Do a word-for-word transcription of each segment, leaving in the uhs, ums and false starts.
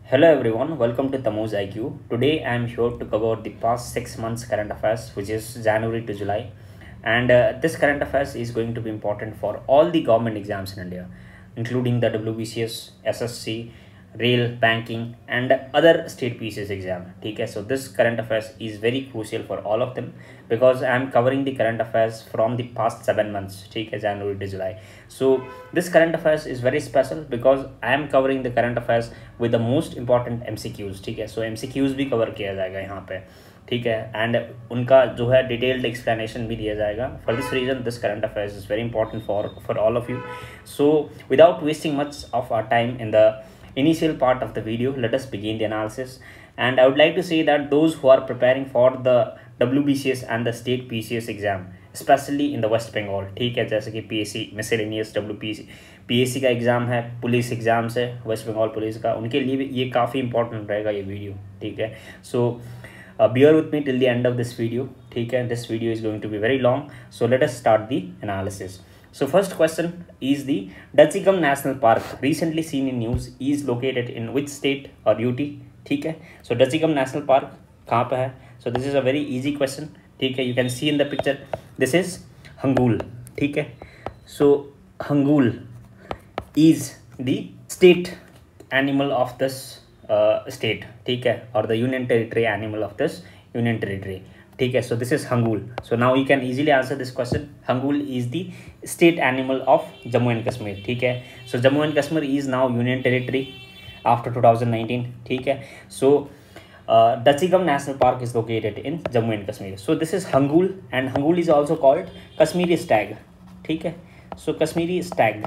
Hello everyone, welcome to Tamo's I Q. Today I am here to cover the past six months current affairs, which is January to July. And uh, this current affairs is going to be important for all the government exams in India, including the W B C S, S S C, rail, banking, and other state P C S exam. Okay, so this current affairs is very crucial for all of them because I am covering the current affairs from the past seven months, okay, January to July. So this current affairs is very special because I am covering the current affairs with the most important M C Qs. ठीक है, so M C Qs भी cover किया जाएगा यहाँ पे, ठीक है, and उनका जो है डिटेल्ड एक्सप्लेनेशन भी दिया जाएगा. For this reason this current affairs is very important for for all of you. So without wasting much of our time in the initial part of the video, let us begin the analysis. And I would like to say that those who are preparing for the W B C S and the state P C S exam, especially in the West Bengal, ठीक है, जैसे कि P S C miscellaneous W P C P S C का exam है, police exams है, waste Bengal police का, उनके लिए भी ये काफ़ी इंपॉर्टेंट रहेगा ये वीडियो. ठीक है, सो bear with me till the end of this video. ठीक है, this video is going to be very long, so let us start the analysis. So first question is the Dachigam National Park recently seen in news is located in which state or U T? ठीक है, so Dachigam National Park कहाँ पे है? So this is a very easy question. ठीक है, you can see in the picture, this is Hangul. ठीक है, so Hangul is the state animal of this uh, state. ठीक है, or the union territory animal of this union territory. ठीक है, so this is Hangul. So now you can easily answer this question. Hangul is the state animal of Jammu and Kashmir. ठीक है, so Jammu and Kashmir is now union territory after two thousand nineteen. ठीक है, so uh, Dachigam National Park is located in Jammu and Kashmir. So this is Hangul, and Hangul is also called Kashmiri stag. ठीक है, so Kashmiri stag.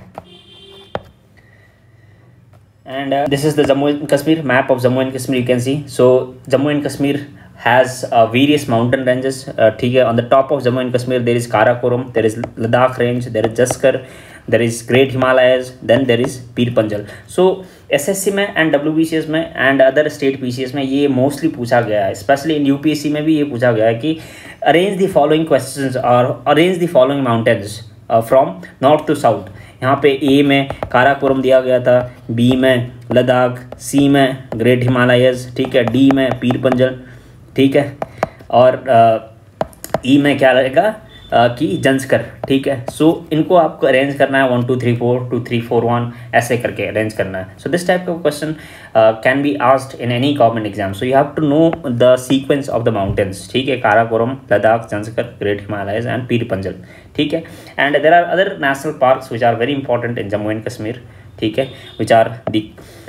And uh, this is the Jammu and Kashmir map of Jammu and Kashmir. You can see, so Jammu and Kashmir has uh, various mountain ranges. ठीक है, on the top of Jammu and Kashmir there is Karakoram, there is Ladakh range, there is Jaskar, there is Great Himalayas, then there is Pir Panjal. So S S C में and W B C S में and other state P C S में ये mostly पूछा गया है, especially in U P S C में भी ये पूछा गया है कि arrange the following questions or arrange the following mountains uh, from north to south. यहाँ पे A में काराकोरम दिया गया था, B में लद्दाख, C में ग्रेट हिमालयस, ठीक है, D में पीर पंजल, ठीक है, और ई में क्या रहेगा कि जंस्कर. ठीक है, सो so, इनको आपको अरेंज करना है one two three four two three four one ऐसे करके अरेंज करना है. So this type of question can be asked in any government exam. So you have to know the sequence of the mountains. ठीक है, Karakoram, Ladakh, Zanskar, great Himalayas and Pir Panjal. ठीक है, and there are other national parks which are very important in Jammu and Kashmir. ठीक है, which are the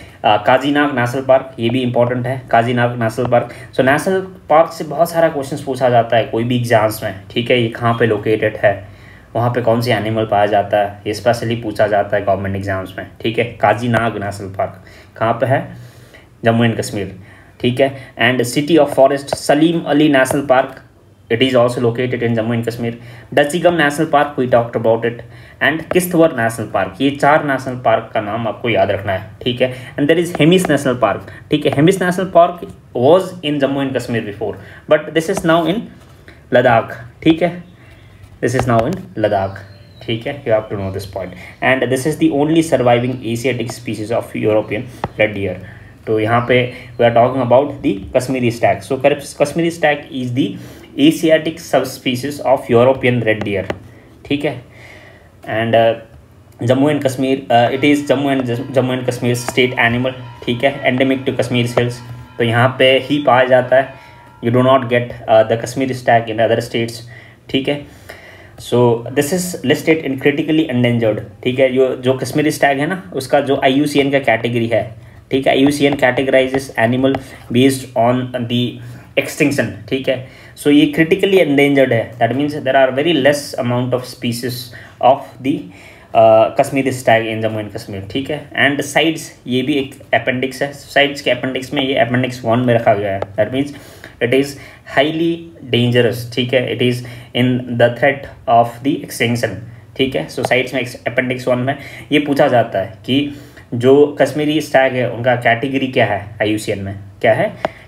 Kazinag national park, ये भी important है, Kazinag national park. So national park से बहुत सारा क्वेश्चंस पूछा जाता है कोई भी एग्जाम्स में. ठीक है, ये कहाँ पे लोकेटेड है, वहाँ पे कौन सी एनिमल पाया जाता है, ये स्पेशली पूछा जाता है गवर्नमेंट एग्जाम्स में. ठीक है, काजीनाग नेशनल पार्क कहाँ पे है, जम्मू एंड कश्मीर. ठीक है, and city of forest Salim Ali national park, it is also located in Jammu and Kashmir. Dachigam National Park we talked about it, and Kishtwar National Park. ये चार नेशनल पार्क का नाम आपको याद रखना है. ठीक है, and there is Hemis National Park. ठीक है, Hemis National Park was in Jammu and Kashmir before, but this is now in Ladakh. ठीक है, this is now in Ladakh. ठीक है, you have to know this point. And this is the only surviving Asiatic species of European red deer. तो यहाँ पे we are talking about the Kashmiri stag. So Kashmiri stag is the Asiatic subspecies of European red deer. ठीक है, and uh, Jammu and Kashmir, uh, it is Jammu and Jammu and Kashmir state animal. ठीक है, endemic to Kashmir hills. तो यहाँ पे ही पाया जाता है. You do not get uh, the Kashmiri stag in other states. ठीक है, so this is listed in critically endangered. ठीक है, जो जो कश्मीरी स्टैग है ना, उसका जो I U C N का कैटेगरी है. ठीक है, I U C N categorizes animal based on the extinction. ठीक है, सो so ये क्रिटिकली एंडेंजर्ड है. That means there are very less amount of species of the Kashmiri stag in Jammu and Kashmir. ठीक है, एंड साइड्स, ये भी एक अपेंडिक्स है. साइड्स के अपेंडिक्स में ये अपेंडिक्स वन में रखा गया है. That means it is highly dangerous. ठीक है, it is in the threat of the extinction. ठीक है, सो साइड्स में अपेंडिक्स वन में ये पूछा जाता है कि जो कश्मीरी स्टैग है उनका कैटेगरी क्या है, आई यू सी एन में क्या है,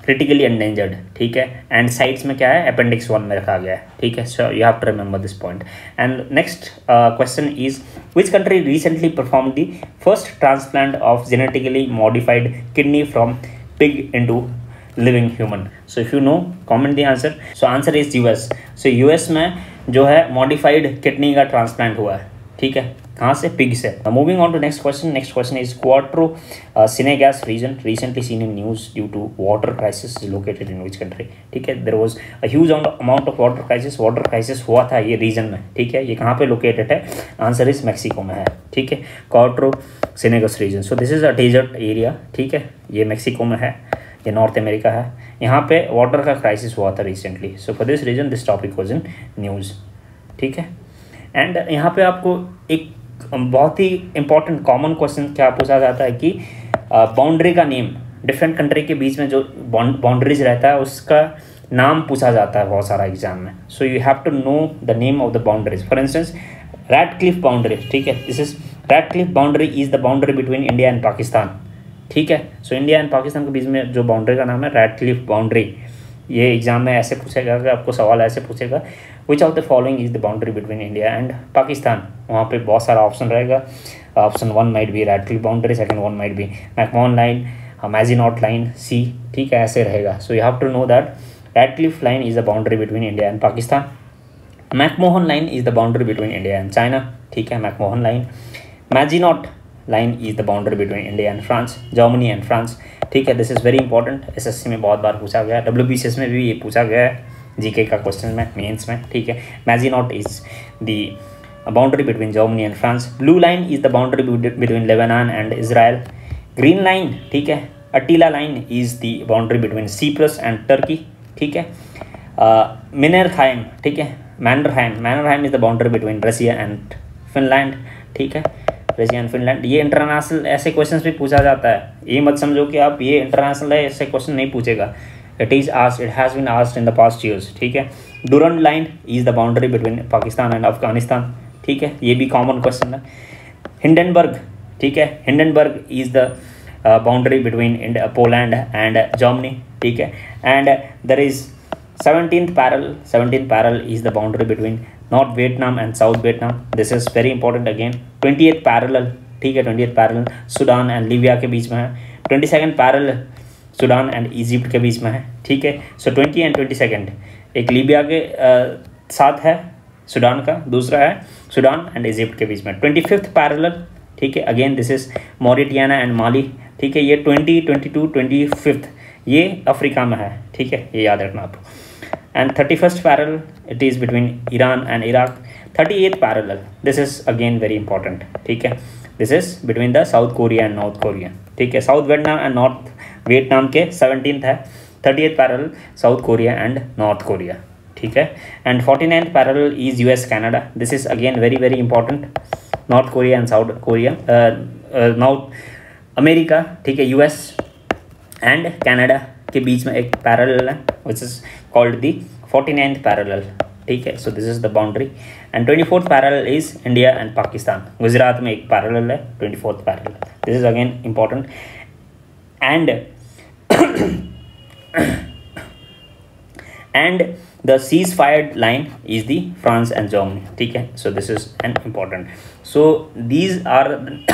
क्रिटिकली एंडेंजर्ड, ठीक है। एंड साइड्स में क्या है, अपेंडिक्स वन में रखा गया है, ठीक है। So you have to remember this point. And next question is which country recently perform the first transplant of genetically modified kidney from pig into living human. So if you know comment the answer. So answer is US. So US में जो है modified kidney का transplant हुआ है, ठीक है। कहाँ से, पिग से। Moving on to next question. Next question is Cuatro Cienegas region recently seen in news due to water crisis is located in which country, ठीक है। There was a huge amount of water crisis, water crisis हुआ था ये reason में, ठीक है। ये कहाँ पे लोकेटेड है, आंसर इज मैक्सिको में है, ठीक है। Cuatro Cienegas region. So this is a desert area, ठीक है। ये मैक्सिको में है, ये नॉर्थ अमेरिका है। यहाँ पे वाटर का क्राइसिस हुआ था recently. So for this reason this topic was in news, ठीक है। एंड यहाँ पे आपको एक बहुत ही इंपॉर्टेंट कॉमन क्वेश्चन क्या पूछा जाता है कि बाउंड्री का नेम, डिफरेंट कंट्री के बीच में जो बाउंड्रीज रहता है उसका नाम पूछा जाता है बहुत सारा एग्जाम में। So you have to know the name of the boundaries. For instance Radcliffe boundary, ठीक है। This is Radcliffe boundary is the boundary between India and Pakistan, ठीक है। सो इंडिया एंड पाकिस्तान के बीच में जो बाउंड्री का नाम है रैडक्लिफ बाउंड्री। ये एग्जाम में ऐसे पूछेगा कि आपको सवाल ऐसे पूछेगा which of the following is the boundary between India and Pakistan. वहाँ पे बहुत सारा ऑप्शन रहेगा। Option one might be Radcliffe boundary, second one might be McMahon line, Maginot line, C, ठीक है, ऐसे रहेगा। So you have to know that Radcliffe line is the boundary between India and Pakistan. McMahon line is the boundary between India and China, ठीक है, McMahon line. Maginot line is the boundary between India and France, Germany and France, ठीक है। This is very important, SSC में बहुत बार पूछा गया है, WBCS में भी ये पूछा गया है, जीके का क्वेश्चन में, मेंस में, ठीक है। Maginot is the boundary between Germany and France. Blue line is the boundary between Lebanon and Israel. Green line, ठीक है, Attila line is the boundary between Cyprus and Turkey, ठीक है। Mannerheim, ठीक है, Mannerheim Mannerheim is the boundary between Russia and Finland, ठीक है, Russia and Finland. ये international ऐसे क्वेश्चंस भी पूछा जाता है, ये मत समझो कि आप ये इंटरनेशनल है ऐसे क्वेश्चन नहीं पूछेगा। It is asked, it has been asked in the past years, ठीक है। Durand line is the boundary between Pakistan and Afghanistan, ठीक है, ये भी कॉमन क्वेश्चन है। हिंडनबर्ग, ठीक है, Hindenburg is the boundary between Poland and Germany, ठीक है। And there is seventeenth parallel, seventeenth parallel is the boundary between North Vietnam and South Vietnam. This is very important again. twentieth parallel, ठीक है, twentieth parallel Sudan and Libya के बीच में है। twenty-second parallel Sudan and Egypt के बीच में है, ठीक है। So twenty and twenty second एक लीबिया के uh, साथ है सूडान का, दूसरा है सूडान एंड इजिप्ट के बीच में। twenty-fifth parallel, ठीक है, again this is Mauritania and Mali, ठीक है। ये twenty, twenty two, twenty fifth ये अफ्रीका में है, ठीक है, ये याद रखना आप। And thirty-first parallel, it is between Iran and Iraq. thirty-eighth parallel, this is again very important, ठीक है, this is between the South Korea and North Korea, ठीक है। South Vietnam and North Vietnam के seventeenth है। thirtieth parallel South Korea and North Korea, ठीक है। And forty-ninth parallel is U S Canada. This is again very very important. North Korea and South Korea, uh, uh, North America, ठीक है, U S and Canada के बीच में एक parallel है which is called the forty-ninth parallel, ठीक है। So this is the boundary. And twenty-fourth parallel is India and Pakistan. Gujarat में एक पैरेलल है, twenty-fourth parallel. This is again important. And and the ceasefire line is the France and Germany, ठीक है। so this is an important. so these are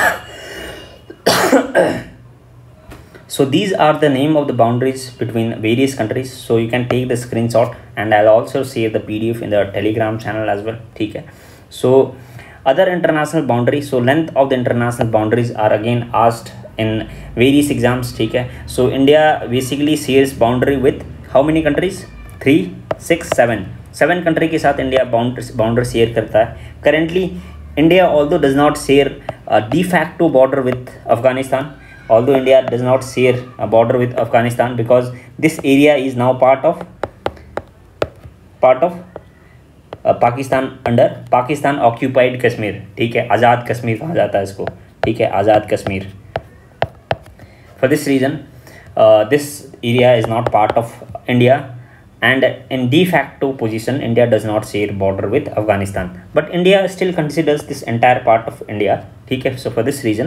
so these are the name of the boundaries between various countries. So you can take the screenshot and I'll also save the P D F in the Telegram channel as well, ठीक है। so other international boundaries, so length of the international boundaries are again asked in various exams, ठीक है। so India basically shares boundary with how many countries? three, six, seven. seven country के साथ India boundary boundary share करता है। currently India although does not share a de facto border with Afghanistan, although India does not share a border with Afghanistan because this area is now part of part of uh, Pakistan under Pakistan occupied Kashmir, ठीक है। आज़ाद कश्मीर कहा जाता है इसको, ठीक है, Azad Kashmir. For this reason uh, this area is not part of India and in de facto position India does not share border with Afghanistan, but India still considers this entire part of India, ठीक है। so for this reason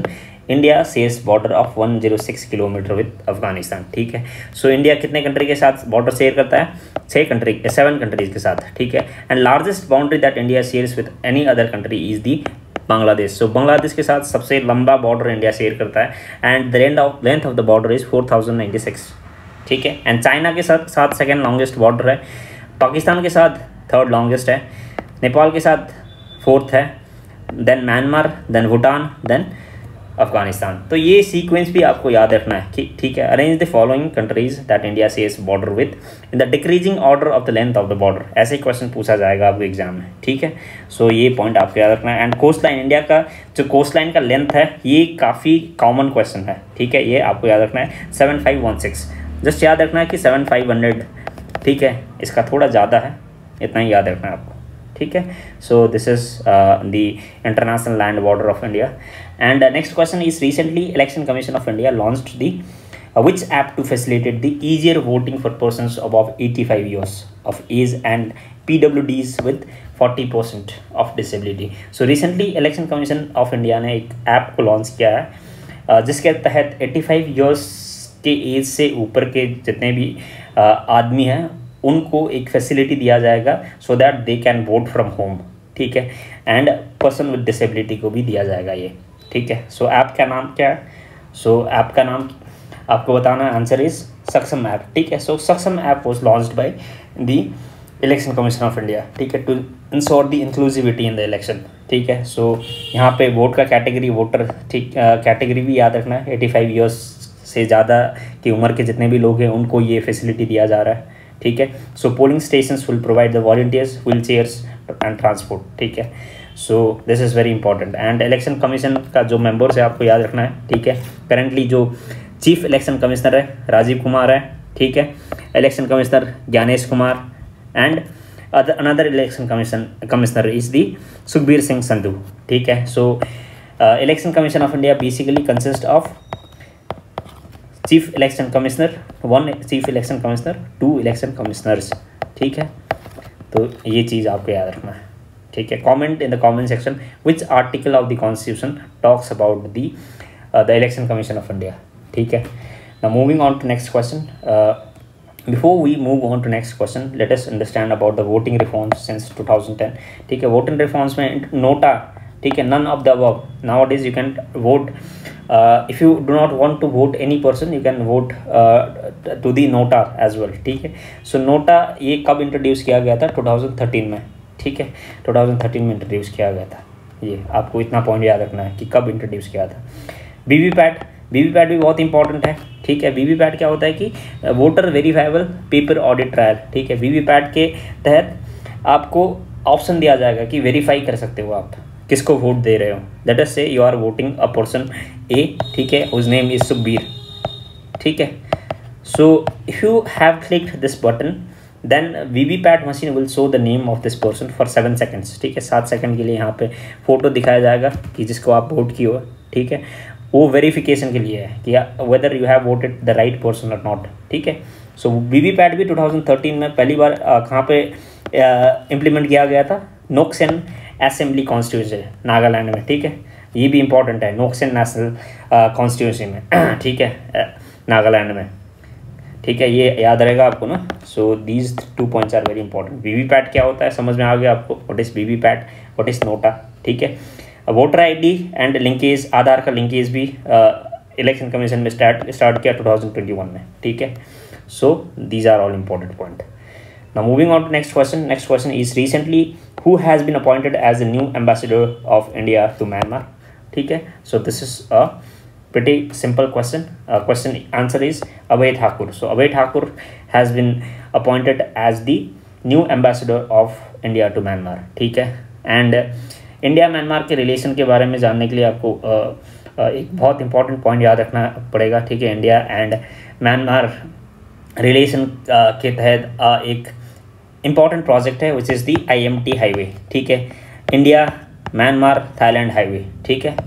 India shares border of one zero six kilometre with Afghanistan, ठीक है। So India कितने country के साथ border share करता है? छः कंट्री, सेवन कंट्रीज के साथ, ठीक है। And largest boundary that India shares with any other country is the Bangladesh. सो बांग्लादेश के साथ सबसे लंबा बॉर्डर इंडिया शेयर करता है and the length of length of the border is four thousand ninety six, ठीक है। एंड चाइना के साथ साथ सेकेंड लॉन्गेस्ट बॉर्डर है, पाकिस्तान के साथ थर्ड लॉन्गेस्ट है, नेपाल के साथ फोर्थ है, then Myanmar, then Bhutan, then Afghanistan. तो ये सीक्वेंस भी आपको याद रखना है, ठीक है। Arrange the following countries that India shares border with in the decreasing order of the length of the border. ऐसे क्वेश्चन पूछा जाएगा आपको एग्जाम में, ठीक है। सो ये पॉइंट आपको याद रखना है। एंड कोस्ट लाइन, इंडिया का जो कोस्ट लाइन का लेंथ है ये काफ़ी कॉमन क्वेश्चन है, ठीक है। ये आपको याद रखना है seven five one six, just याद रखना है कि सेवन फाइव हंड्रेड, ठीक है। इसका थोड़ा ज़्यादा है, इतना ही याद रखना है आपको, ठीक है। So this is the international land border of India. And next question is recently election commission of India launched the which app to facilitate the easier voting for persons above eighty five years of age and P W Ds with forty percent of disability. So recently election commission of India ने एक app को launch किया है uh, जिसके तहत eighty five years के age से ऊपर के जितने भी uh, आदमी हैं उनको एक फैसिलिटी दिया जाएगा so that they can vote from home, ठीक है। एंड पर्सन विद डिसेबिलिटी को भी दिया जाएगा ये, ठीक है। सो ऐप का नाम क्या है? सो so, ऐप का नाम आपको बताना, आंसर इज सक्षम ऐप, ठीक है। So Saksham app was launched by the election commission of India, ठीक है, to ensure the inclusivity in the election, ठीक है। सो so, यहाँ पे वोट का कैटेगरी, वोटर, ठीक, कैटेगरी भी याद रखना है। एटी फाइव ईयर्स से ज़्यादा की उम्र के जितने भी लोग हैं उनको ये फैसिलिटी दिया जा रहा है, ठीक है। So polling stations will provide the volunteers, wheel chairs and transport, ठीक है। So this is very important. And election commission का जो मेंबर्स है आपको याद रखना है, ठीक है। करेंटली जो चीफ इलेक्शन कमिश्नर है राजीव कुमार है, ठीक है। Election commissioner Gyanesh Kumar and another election commission commissioner is the Sukhbir Singh Sandhu, ठीक है। So election commission of India basically consist of chief election commissioner, one chief election commissioner, two election commissioners, ठीक है। तो ये चीज़ आपको याद रखना है, ठीक है। Comment in the comment section which article of the constitution talks about the the election commission of India, ठीक है। Now moving on to next question, before we move on to next question let us understand about the voting reforms since two thousand ten, ठीक है। Voting reforms में NOTA, ठीक है, none of the above, now is you can vote, if you do not want to vote any person you can vote to the NOTA as well, ठीक है। सो NOTA ये कब introduce किया गया था? टू थाउजेंड थर्टीन में, ठीक है। टू थाउजेंड थर्टीन में इंट्रोड्यूस किया गया था, ये आपको इतना पॉइंट याद रखना है कि कब इंट्रोड्यूस किया था। वीवीपैट, वीवीपैट भी बहुत इंपॉर्टेंट है, ठीक है। वीवीपैट क्या होता है कि voter verifiable paper audit trail, ठीक है। वीवीपैट के तहत आपको ऑप्शन दिया जाएगा कि वेरीफाई कर सकते हो आप किसको वोट दे रहे हो। Let us say you are voting a person A, ठीक है, हुज नेम इज सुखबीर, ठीक है। So if you have clicked this button then VVPAT machine will show the name of this person for seven seconds, ठीक है। सात second के लिए यहाँ पे फोटो दिखाया जाएगा कि जिसको आप वोट किए हो, ठीक है। वो वेरिफिकेशन के लिए है कि whether you have voted the right person और नॉट, ठीक है। सो वीवीपैट भी टू थाउजेंड थर्टीन में पहली बार कहाँ पे इम्प्लीमेंट किया गया था? नोक्सेन असेंबली कॉन्स्टिट्यूंसी नागालैंड में, ठीक है। ये भी इंपॉर्टेंट है, नोक्सेन नेशनल कॉन्स्टिट्यूंसी में, ठीक है, नागालैंड में, ठीक है। ये याद रहेगा आपको ना। So these two points are very important. VVPAT क्या होता है समझ में आ गया आपको? What is VVPAT, what is NOTA, ठीक है। Voter ID and linkage, Aadhaar का लिंकेज भी इलेक्शन uh, कमीशन में स्टार्ट स्टार्ट किया टू थाउजेंड ट्वेंटी वन में, ठीक है। So these are all important point. Now moving on to next question, next question is recently who has been appointed as the new ambassador of India to Myanmar, ठीक है। So this is a pretty simple question. Uh, question answer is Abhay Thakur. So Abhay Thakur has been appointed as the new ambassador of India to Myanmar, ठीक है। And India Myanmar के relation के बारे में जानने के लिए आपको uh, uh, एक बहुत इंपॉर्टेंट पॉइंट याद रखना पड़ेगा, ठीक है। India and Myanmar relation uh, के तहत uh, एक इम्पॉर्टेंट प्रोजेक्ट है which is the I M T highway, ठीक है। इंडिया म्यांमार थाईलैंड हाईवे, ठीक है,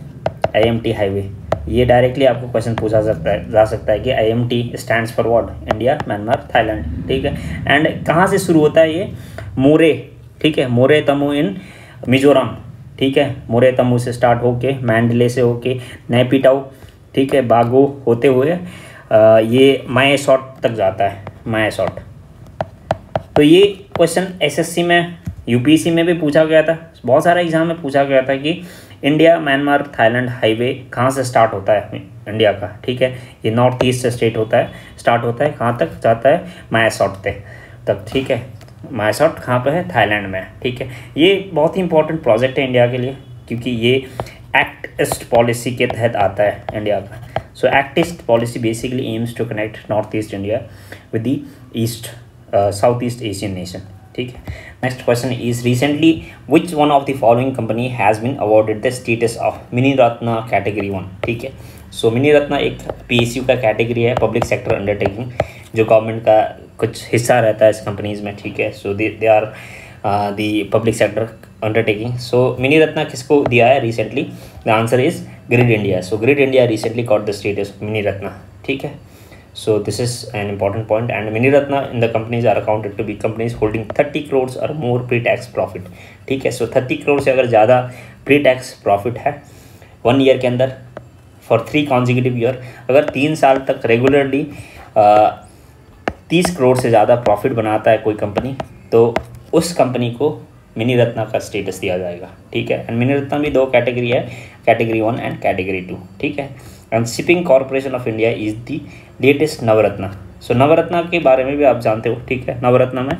आई एम टी हाईवे। ये डायरेक्टली आपको क्वेश्चन पूछा सकता है जा सकता है कि I M T stands for what? India Myanmar Thailand, ठीक है। एंड कहाँ से शुरू होता है ये? मोरे, ठीक है, मोरे तमु इन मिजोरम, ठीक है, मोरे तमू से स्टार्ट होके, मैंडले से होके, नैपीटाऊ, ठीक है, बागो होते हुए आ, ये माएसॉट तक जाता है, माएसॉट। तो ये क्वेश्चन एसएससी में, यूपीएससी में भी पूछा गया था, बहुत सारा एग्जाम में पूछा गया था कि इंडिया म्यांमार थाईलैंड हाईवे कहाँ से स्टार्ट होता है इंडिया का, ठीक है, ये नॉर्थ ईस्ट स्टेट होता है, स्टार्ट होता है कहाँ तक जाता है, माएसॉट तक, ठीक है। माएसॉट कहाँ पे है, थाईलैंड में, ठीक है। ये बहुत ही इंपॉर्टेंट प्रोजेक्ट है इंडिया के लिए, क्योंकि ये एक्ट ईस्ट पॉलिसी के तहत आता है इंडिया का। So act east policy basically aims to connect north east India with the east south east Asian nation, ठीक है। Next question is recently which one of the following company has been awarded the status of mini Ratna category one, ठीक है। सो mini रत्न एक PSU का category है, public sector undertaking, जो government का कुछ हिस्सा रहता है इस कंपनीज में, ठीक है। So they they are the public sector undertaking. So mini Ratna किसको दिया है recently, the answer is Grid India. So Grid India recently got the status mini Ratna, ठीक है। So this is an important point, and Mini Ratna in the companies are accounted to be companies holding thirty crores or more pre-tax profit, ठीक है। So thirty crore से अगर ज़्यादा pre-tax profit है one year के अंदर for three consecutive year, अगर तीन साल तक रेगुलरली तीस करोड़ से ज़्यादा प्रॉफिट बनाता है कोई कंपनी, तो उस कंपनी को मिनी रत्ना का स्टेटस दिया जाएगा, ठीक है। एंड मिनी रत्ना भी दो कैटेगरी है, category one and category two, ठीक है। And shipping corporation of India is the latest Navratna. So Navratna के बारे में भी आप जानते हो, ठीक है। नवरत्ना में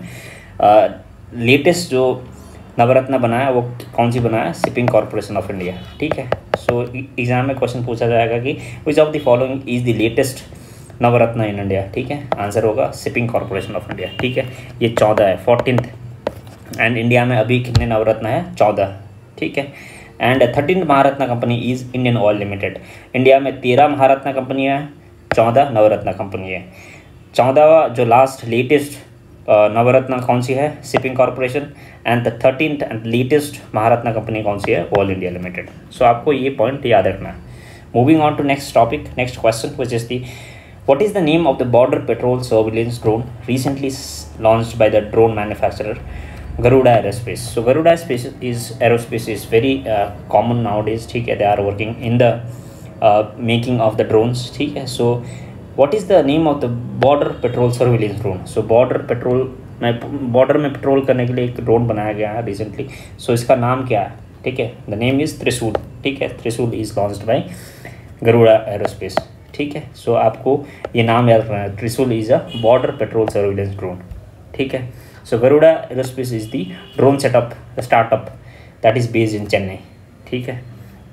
लेटेस्ट जो नवरत्ना बनाया वो कौन सी बनाया, शिपिंग कॉर्पोरेशन ऑफ इंडिया, ठीक है। सो एग्जाम में क्वेश्चन पूछा जाएगा कि which of the following is the latest Navratna in India, ठीक है। आंसर होगा शिपिंग कॉर्पोरेशन ऑफ इंडिया, ठीक है। ये चौदह है, फोर्टीन्थ, एंड इंडिया में अभी कितने नवरत्न है, चौदह, ठीक है। And thirteen Maharatna company is Indian Oil Limited. India में तेरह महारत्ना कंपनी है, चौदह नवरत्ना कंपनी है। चौदहवा जो लास्ट लेटेस्ट नवरत्ना कौन सी है, shipping corporation, and the thirteen and latest Maharatna company कौन सी है, ऑयल इंडिया लिमिटेड। सो आपको ये पॉइंट याद रखना है। Moving on to next topic, next question which is the what is the name of the border patrol surveillance drone recently launched by the drone manufacturer Garuda Aerospace? So Garuda Space is aerospace is very uh, common nowadays, ठीक है। They are working in the uh, making of the drones, ठीक है। So what is the name of the border patrol surveillance drone? So border patrol में border में patrol करने के लिए एक ड्रोन बनाया गया है रिसेंटली। सो so इसका नाम क्या है, ठीक है। द नेम इज त्रिशूल, ठीक है। Trishul is launched by Garuda aerospace, ठीक है। सो so, आपको ये नाम याद रखना है, Trishul is a border patrol surveillance drone, ठीक है। So Garuda aerospace is the drone setup startup that is based in Chennai, ठीक है।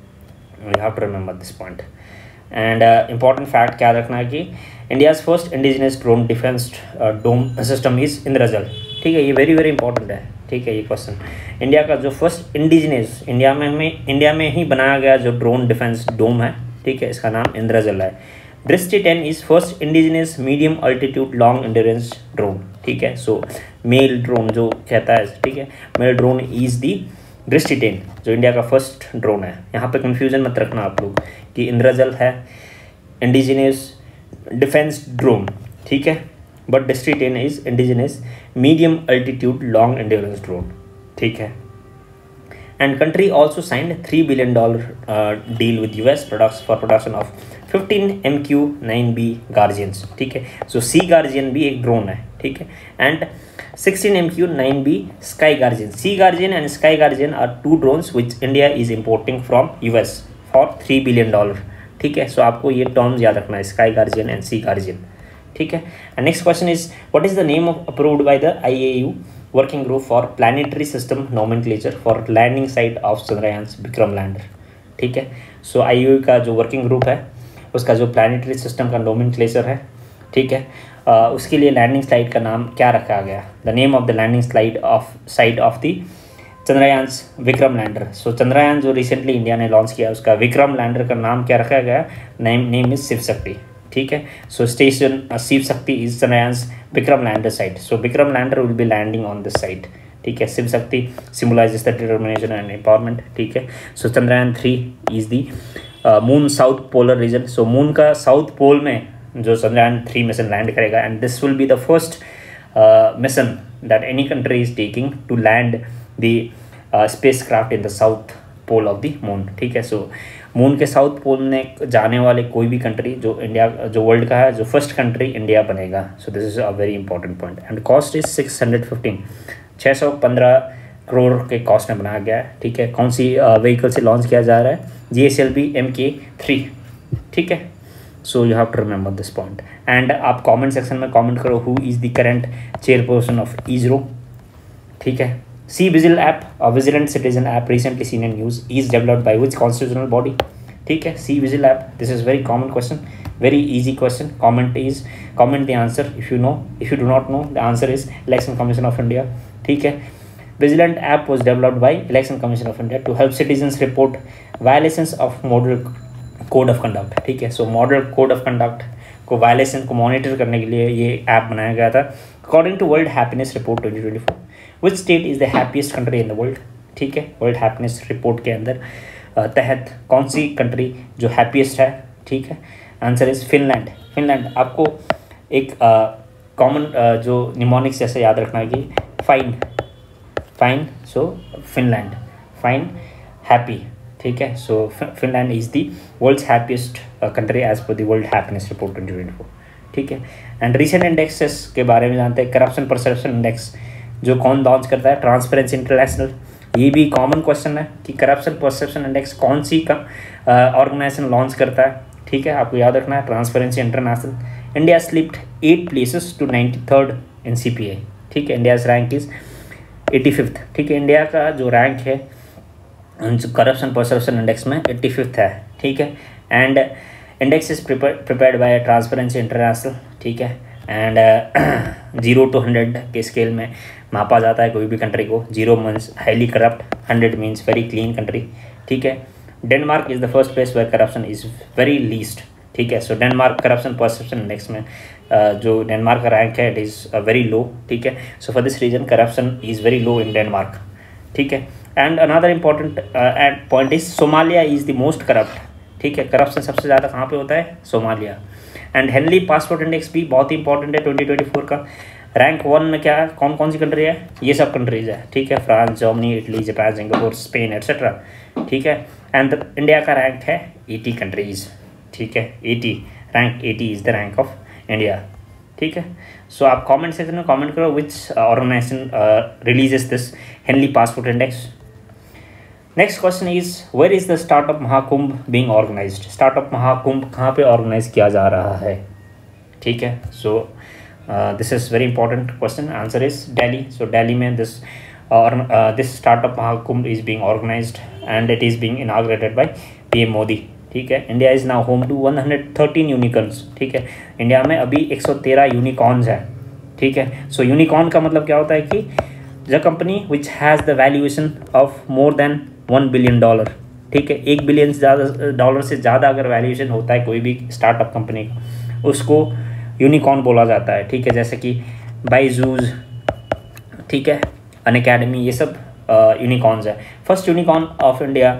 You have to remember this point. And important fact क्या रखना है कि India's first indigenous drone defence dome system is Indrajal, ठीक है। ये वेरी वेरी इंपॉर्टेंट है, ठीक है। ये क्वेश्चन इंडिया का जो फर्स्ट इंडिजिनस इंडिया में हमें इंडिया में ही बनाया गया जो ड्रोन डिफेंस डोम है, ठीक है, इसका नाम इंद्रजल है। Drishti ten is first indigenous medium altitude long endurance drone, ठीक है। सो मेल ड्रोन जो कहता है, ठीक है, मेल ड्रोन इज दी दृष्टि टेन जो इंडिया का फर्स्ट ड्रोन है। यहाँ पे कंफ्यूजन मत रखना आप लोग कि इंद्रजल है इंडिजिनस डिफेंस ड्रोन, ठीक है, but Drishti ten is indigenous medium altitude long endurance drone, ठीक है। And country also signed three billion dollar uh, deal with U S products for production of fifteen M Q nine B Guardians, ठीक है। So Sea Guardian भी एक drone है, ठीक है। And sixteen M Q nine B Sky Guardian, Sea Guardian and Sky Guardian are two drones which India is importing from U S for three billion dollar, ठीक है। So आपको ये terms याद रखना है, Sky Guardian and Sea Guardian, ठीक है। And next question is what is the name of approved by the I A U working group for planetary system nomenclature for landing site of Chandrayaan Vikram lander, ठीक है। So I you का जो working group है उसका जो planetary system का nomenclature है, ठीक है, आ, उसके लिए लैंडिंग साइट का नाम क्या रखा गया, the name of the landing site of site of the Chandrayaan Vikram lander. So Chandrayaan जो रिसेंटली इंडिया ने लॉन्च किया उसका विक्रम लैंडर का नाम क्या रखा गया, name name is Shiv Shakti, ठीक है। सो station Shiv Shakti is Chandrayaan Vikram lander site. So Vikram lander will be landing on this site, ठीक है। Shiv Shakti symbolises the determination and empowerment, ठीक है। So Chandrayaan three is the moon south polar region. So moon का साउथ पोल में जो Chandrayaan three mission land करेगा, and this will be the first mission that any country is taking to land the spacecraft in the south pole of the moon, ठीक है। सो moon के south pole में जाने वाले कोई भी कंट्री जो इंडिया जो वर्ल्ड का है, जो फर्स्ट कंट्री इंडिया बनेगा। So this is a very important point. And cost is six hundred fifteen छः सौ पंद्रह करोड़ के कॉस्ट में बनाया गया है, ठीक है। कौन सी व्हीकल से लॉन्च किया जा रहा है? G S L V M K three, ठीक है। So you have to remember this point. And आप कमेंट सेक्शन में कमेंट करो who is the current chairperson of ISRO, ठीक है। C vigil app, a vigilant citizen app recently seen in news, is developed by which constitutional body, ठीक है। C vigil app, this is very common question, very easy question. Comment is comment the answer if you know, if you do not know the answer is election commission of India, ठीक है। Vigilant app was developed by election commission of India to help citizens report violations of model code of conduct, ठीक है। So model code of conduct को violation को monitor करने के लिए ये ऐप बनाया गया था। According to world happiness report twenty twenty four, which state is the happiest country in the world, ठीक है। वर्ल्ड हैप्पीनेस रिपोर्ट के अंदर तहत कौन सी कंट्री जो हैप्पीएस्ट है, ठीक है। Answer is Finland. फिनलैंड आपको एक कॉमन uh, uh, जो निमोनिक्स जैसे याद रखना है कि fine fine so Finland, fine happy, ठीक है। So Finland is the world's happiest country as per the world happiness report twenty twenty four, ठीक है। एंड रिसेंट इंडेक्सेस के बारे में जानते हैं। करप्शन परसेप्शन इंडेक्स जो कौन लॉन्च करता है? Transparency international. ये भी कॉमन क्वेश्चन है कि करप्शन परसेप्शन इंडेक्स कौन सी ऑर्गेनाइजेशन लॉन्च करता है, ठीक है। आपको याद रखना है transparency international. India slipped eight places to ninety third in C P I, ठीक है। India's rank is eighty fifth, ठीक है। इंडिया का जो रैंक है करप्शन परसेप्शन इंडेक्स में एट्टी फिफ्थ है, ठीक है। And index is prepared by transparency international, ठीक है। एंड जीरो टू हंड्रेड के स्केल में मापा जाता है कोई भी कंट्री को। Zero means highly corrupt, hundred means very clean country, ठीक है। Denmark is the first place where corruption is very least, ठीक है। So Denmark corruption perception index में uh, जो डेनमार्क का रैंक है इट इज़ वेरी लो, ठीक है। So for this reason corruption is very low in Denmark, ठीक है। And another important and point is Somalia is the most corrupt, ठीक है। करप्शन सबसे ज़्यादा कहाँ पे होता है? Somalia. And Henley passport index भी बहुत ही इंपॉर्टेंट है ट्वेंटी ट्वेंटी फोर का। रैंक वन में क्या कौन कौन सी कंट्री है? ये सब कंट्रीज है, ठीक है। France, Germany, Italy, Japan, Singapore, Spain etcetera, ठीक है। एंड इंडिया का रैंक है एटी कंट्रीज, ठीक है। Eighty rank eighty is the rank of India, ठीक है। सो आप कमेंट सेक्शन में कमेंट करो which organisation releases this Henley passport index. Next question is where is the startup Mahakumbh being organised? Startup Mahakumbh कहाँ पे organise किया जा रहा है, ठीक है। So this is very important question. Answer is Delhi. So Delhi में दिस और this startup Mahakumbh is being organised and it is being inaugurated by P M Modi, ठीक है। India is now home to one hundred thirteen unicorns, ठीक है। India में अभी एक सौ तेरह यूनिकॉर्न्स है, ठीक है। सो यूनिकॉर्न का मतलब क्या होता है कि the company which has the valuation of more than one billion dollar, ठीक है। एक बिलियन से ज़्यादा डॉलर से ज़्यादा अगर वैल्यूएशन होता है कोई भी स्टार्टअप कंपनी का, उसको यूनिकॉर्न बोला जाता है, ठीक है। जैसे कि बाइजूज, ठीक है, अनअकैडमी, ये सब यूनिकॉर्न्स है। First unicorn of India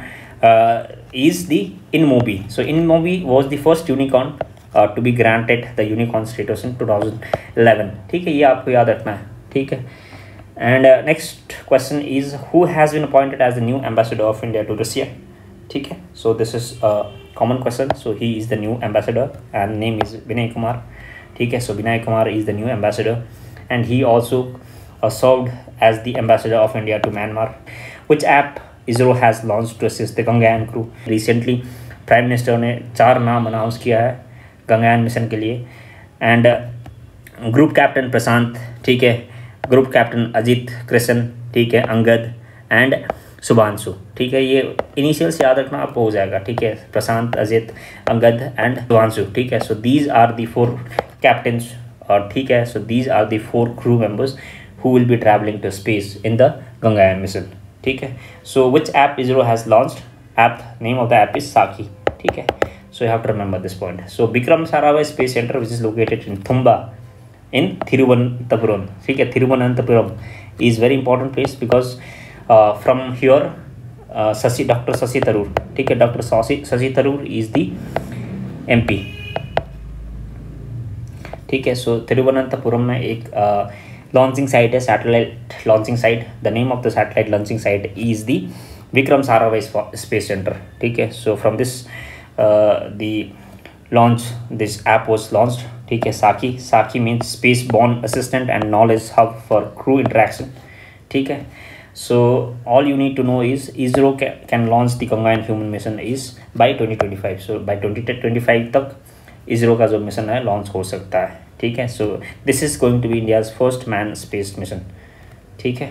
is the InMobi. So InMobi was the first unicorn uh, to be granted the unicorn status in twenty eleven, ठीक है। ये आपको याद रखना है, ठीक है। And next question is who has been appointed as the new ambassador of India to Russia, ठीक है। So this is a common question. So he is the new ambassador and name is Vinay Kumar, ठीक है। So Vinay Kumar is the new ambassador and he also served as the ambassador of India to Myanmar. Which app ISRO has launch to assist the Gaganyaan crew? Recently prime minister ने चार नाम announce किया है गंगायान mission के लिए। And group captain प्रशांत, ठीक है। Group captain Ajit Krishna, ठीक है। अंगद एंड शुभांशु, ठीक है। ये इनिशियल्स याद रखना आपको हो जाएगा, ठीक है। प्रशांत, अजित, अंगद एंड शुभांशु, ठीक है। So these are the four captains, और ठीक है। So these are the four crew members who will be travelling to space in the Gaganyaan mission, ठीक है। So which app ISRO has launched? App name of the app is Sakhi, ठीक है। So you have to remember this point. So Vikram Sarabhai space centre which is located in Thumba in Thiruvananthapuram, ठीक है। Thiruvananthapuram is very important place because from here Shashi doctor Shashi Tharoor, ठीक है। Doctor Shashi Shashi Tharoor is the M P, ठीक है। So Thiruvananthapuram में एक लॉन्चिंग साइट है, satellite launching site. The name of the satellite launching site is the Vikram Sarabhai space centre, ठीक है। So from this the launch this app was launched, ठीक है। Sakhi, Sakhi means space born assistant and knowledge hub for crew interaction, ठीक है। So all you need to know is ISRO can, can launch the Gangayaan human mission is by twenty twenty-five. So by twenty twenty-five तक ISRO का जो mission है launch हो सकता है, ठीक है। So this is going to be India's first man space mission, ठीक है।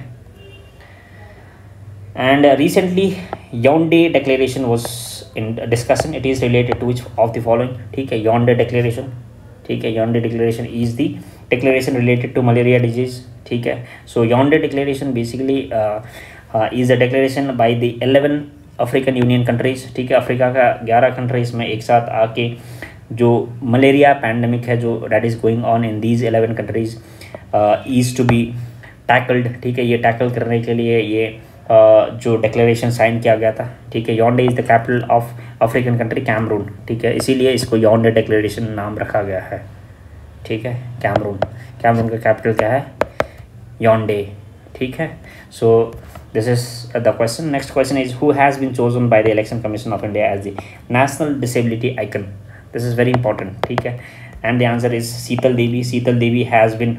And recently Yaounde declaration was in discussion, it is related to which of the following, ठीक है। यॉन्डे डिक्लेरेशन, ठीक है। Yaounde declaration is the declaration related to malaria disease, ठीक है। So Yaounde declaration basically is a declaration by the eleven African union countries, ठीक है। Africa का ग्यारह कंट्रीज में एक साथ आके जो मलेरिया पैंडमिक है जो that is going on in these eleven countries is to be tackled, ठीक है। ये टैकल करने के लिए ये uh, जो डिक्लेरेशन साइन किया गया था, ठीक है। Yaounde is the capital of African country Cameroon, ठीक है। इसीलिए इसको यॉन्डे डिक्लेरेशन नाम रखा गया है, ठीक है। कैमरून, कैमरून का कैपिटल क्या है? यॉन्डे, ठीक है। So this is the question. Next question is who has been chosen by the election commission of India as the national disability icon? This is very important, ठीक है। And the answer is Sheetal Devi. Sheetal Devi has been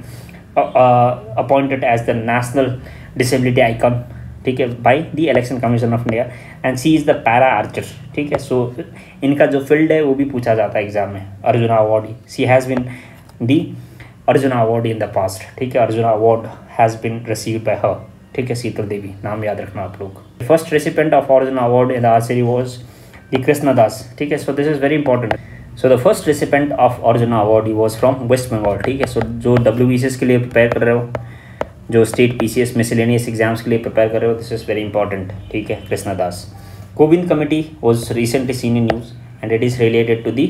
appointed as the national disability icon, ठीक है, by the election commission of India and she is the para archer, ठीक है। सो इनका जो field है वो भी पूछा जाता है एग्जाम में, Arjuna award. She has been the Arjuna award in the past, ठीक है। Arjuna award has been received by her, ठीक है। शीतल देवी, नाम याद रखना आप लोग। First recipient of Arjuna award in the archery was the Krishna Das, ठीक है। So this is very important. So the first recipient of Arjuna award he was from West Bengal, ठीक है। सो जो डब्ल्यू बी सी एस के लिए प्रिपेयर कर रहे हो, जो state P C S miscellaneous exams के लिए प्रिपेयर कर रहे हो, दिस इज वेरी इंपॉर्टेंट, ठीक है। Krishna Das. Kovind committee was recently seen in news and it is related to the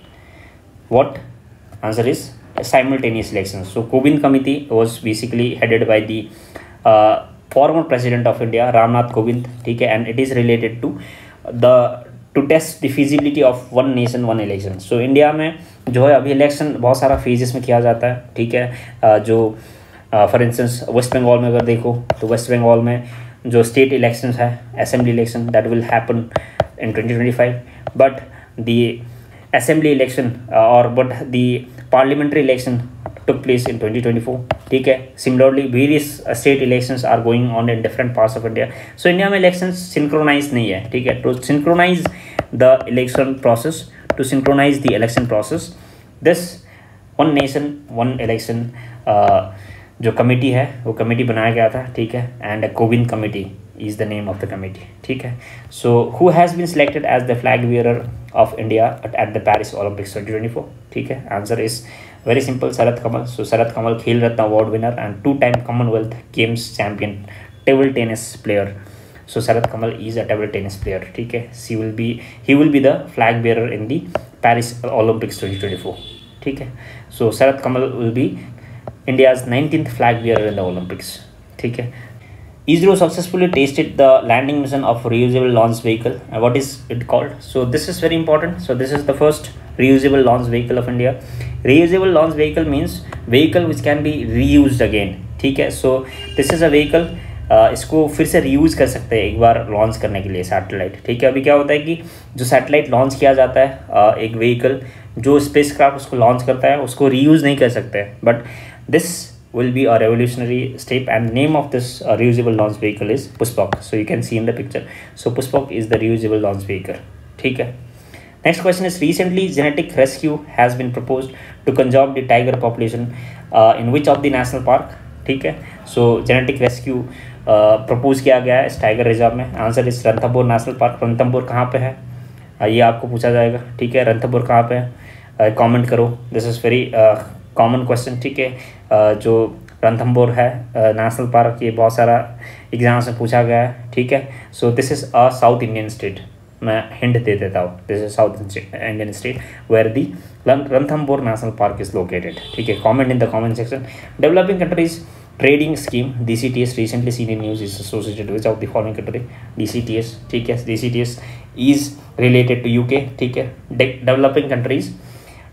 what? Answer is simultaneous elections. So Kovind committee was basically headed by the uh, former president of India, Ramnath Kovind, ठीक है। and it is related to the to test the feasibility of one nation one election. So India में जो है अभी election बहुत सारा phases में किया जाता है, ठीक है। uh, जो फॉर इंस्टेंस वेस्ट बंगाल में अगर देखो तो वेस्ट बंगाल में जो स्टेट इलेक्शन है, assembly election, that will happen in twenty twenty five, but the assembly election uh, or but the parliamentary election took place in twenty twenty-four, ठीक है। similarly various uh, state elections are going on in different parts of India. so India में elections synchronized नहीं है, ठीक है। to synchronize the election process, to synchronize the election process, this one nation one election uh, जो committee है वो committee बनाया गया था, ठीक है। And Kovind committee is the name of the committee, ठीक है। so who has been selected as the flag bearer of India at, at the Paris Olympics twenty twenty-four, ठीक है। answer is very simple, Sarath Kamal. so Sarath Kamal खेल रत्न award winner and two time Commonwealth Games champion table tennis player. so Sarath Kamal is a table tennis player, ठीक है। he will be he will be the flag bearer in the Paris Olympics twenty twenty-four, ठीक है। so Sarath Kamal will be India's nineteenth flag bearer in the Olympics, ठीक है। ISRO successfully tested the landing mission of reusable launch vehicle. And what is it called? So this is very important. So this is the first reusable launch vehicle of India. Reusable launch vehicle means vehicle which can be reused again, ठीक है। So this is a vehicle uh, इसको फिर से reuse कर सकते हैं एक बार launch करने के लिए सैटेलाइट, ठीक है। अभी क्या होता है कि जो सैटेलाइट लॉन्च किया जाता है uh, एक व्हीकल जो स्पेस क्राफ्ट उसको लॉन्च करता है उसको रीयूज़ नहीं कर सकते, but this will be a revolutionary step and name of this uh, reusable launch vehicle is Puspak. So you can see in the picture. So Puspak is the reusable launch vehicle, ठीक है। Next question is recently genetic rescue has been proposed to conserve the tiger population uh, in which of the national park, ठीक है। So genetic rescue uh, propose किया गया है इस tiger reserve में। Answer इस रणथंबोर नेशनल पार्क। रणथंबोर कहाँ पे है uh, ये आपको पूछा जाएगा, ठीक है। रणथंबोर कहाँ पे है कमेंट uh, करो। This is very common question, ठीक है। uh, जो रणथंबोर है नेशनल uh, पार्क, ये बहुत सारा एग्जाम्स में पूछा गया है, ठीक है। So this is a south Indian state, मैं हिंट दे देता हूँ। This is south Indian state where the Ranthambore national park is located, ठीक है। Comment in the comment section. Developing countries trading scheme D C T S recently seen in news is associated which of the following country? D C T S, ठीक है। D C T S is related to U K, ठीक है। Developing countries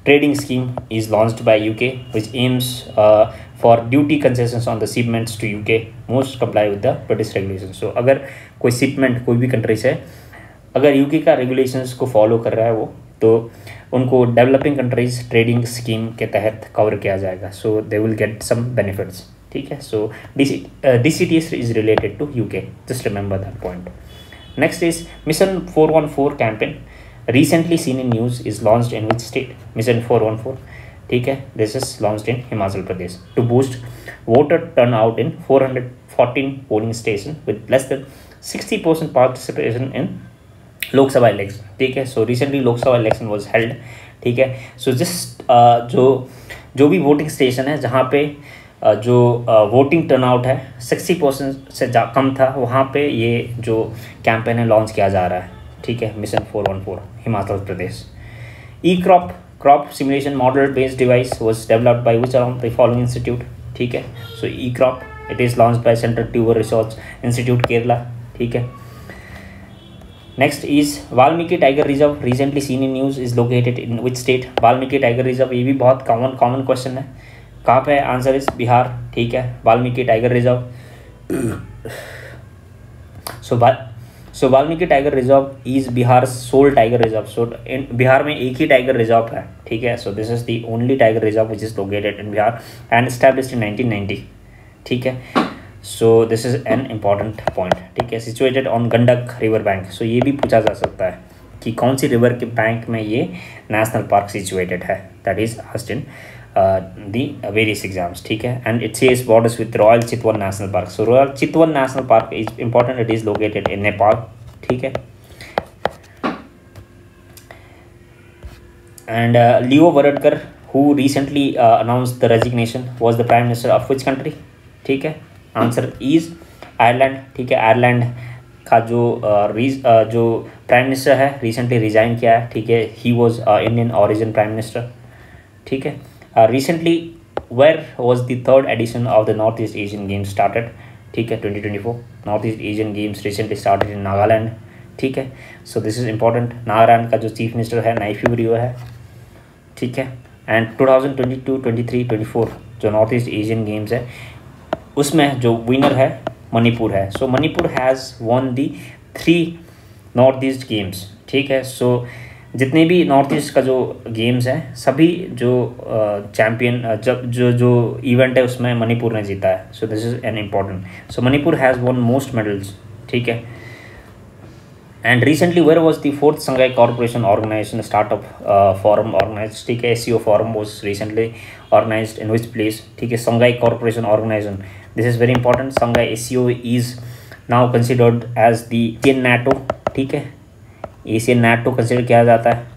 trading scheme is launched by U K, which aims uh, for duty concessions on the shipments to U K most comply with the British regulations. So अगर कोई shipment कोई भी country से अगर U K का regulations को follow कर रहा है वो, तो उनको developing countries trading scheme के तहत cover किया जाएगा. So they will get some benefits. ठीक है. So D C T S is related to U K. Just remember that point. Next is Mission four one four campaign. Recently seen in news is launched in which state? Mission four one four. ठीक है. This is launched in Himachal Pradesh to boost voter turnout in four hundred fourteen polling stations with less than sixty percent participation in Lok Sabha election. ठीक है. So recently Lok Sabha election was held. ठीक है. So just uh, जो जो भी voting station है जहाँ पे uh, जो वोटिंग टर्नआउट है सिक्सटी परसेंट से कम था, वहाँ पे ये जो कैंपेन है लॉन्च किया जा रहा है. ठीक है. Mission four one four Himachal Pradesh. E crop crop simulation model based device was developed by which around the following institute. ठीक है. So E crop it is launched by central tuber research institute Kerala. ठीक है. Next is Valmiki tiger reserve recently seen in news is located in which state. Valmiki tiger reserve ये भी बहुत common common question है. कहाँ पे? Answer is Bihar. ठीक है. Valmiki tiger reserve. So so Valmiki tiger reserve is Bihar sole tiger reserve. So in Bihar में एक ही टाइगर रिजर्व है. ठीक है. So this is the only tiger reserve which is located in Bihar and established in nineteen ninety. ठीक है. So this is an important point. ठीक है. Situated on Gandak river bank. So ये भी पूछा जा सकता है कि कौन सी रिवर के बैंक में ये नेशनल पार्क सिचुएटेड है. That is asked in the various exams. ठीक है. And it says borders with royal Chitwan national park. So royal Chitwan national park is important. It is located in Nepal. ठीक है. And Leo Varadkar who recently announced the resignation was the prime minister of which country. ठीक है. Answer is Ireland. ठीक है. Ireland का जो uh, uh, जो prime minister है रिसेंटली रिजाइन किया है. ठीक है. He was Indian origin prime minister. ठीक है. Recently where was the third edition of the north east Asian games started. ठीक है. Twenty twenty four north east Asian games recently started in Nagaland. ठीक है. So this is important. Nagaland का जो chief minister है नाइफ्यू रियो है. ठीक है. And two thousand twenty two twenty three twenty four जो नॉर्थ ईस्ट एशियन गेम्स है उसमें जो विनर है मणिपुर है. So Manipur has won the three north east games. ठीक है. सो so, जितने भी नॉर्थ ईस्ट का जो गेम्स हैं सभी जो चैम्पियन uh, जब जो जो इवेंट है उसमें मणिपुर ने जीता है. So this is an important. So Manipur has won most medals. ठीक है. And recently where was the fourth Shanghai corporation organisation startup forum organise. ठीक है. S C O forum was recently organised in which place. ठीक है. Shanghai corporation organisation. This is very important. Shanghai S C O is now considered as the Asian NATO. ठीक है. Asian NATO consider किया जाता है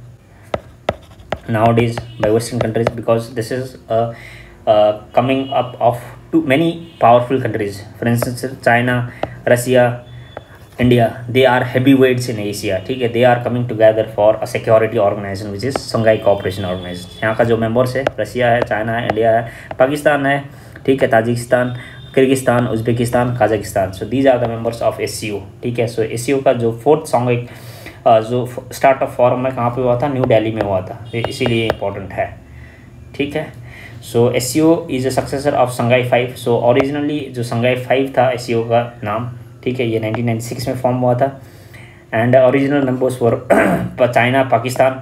nowadays by Western countries because this is uh, uh, coming up of too many powerful countries. For instance, China, Russia, India, they are heavyweights in Asia. ठीक है. They are coming together for a security organization which is Shanghai Cooperation Organization. यहाँ का जो members है रसिया है, China है, India है, पाकिस्तान है. ठीक है. Tajikistan, Kyrgyzstan, Uzbekistan, Kazakhstan. So these are the members of S C O. ठीक है. सो एस सी ओ का जो फोर्थ संघाई जो स्टार्टअप फॉरम में कहाँ पे हुआ था? न्यू दिल्ली में हुआ था. इसीलिए इम्पोर्टेंट है. ठीक है. So S C O is a successor of Shanghai five. So originally जो संघाई फाइव था एस सी ओ का नाम. ठीक है. ये नाइनटीन नाइंटी सिक्स में फॉर्म हुआ था. And original members were China, Pakistan,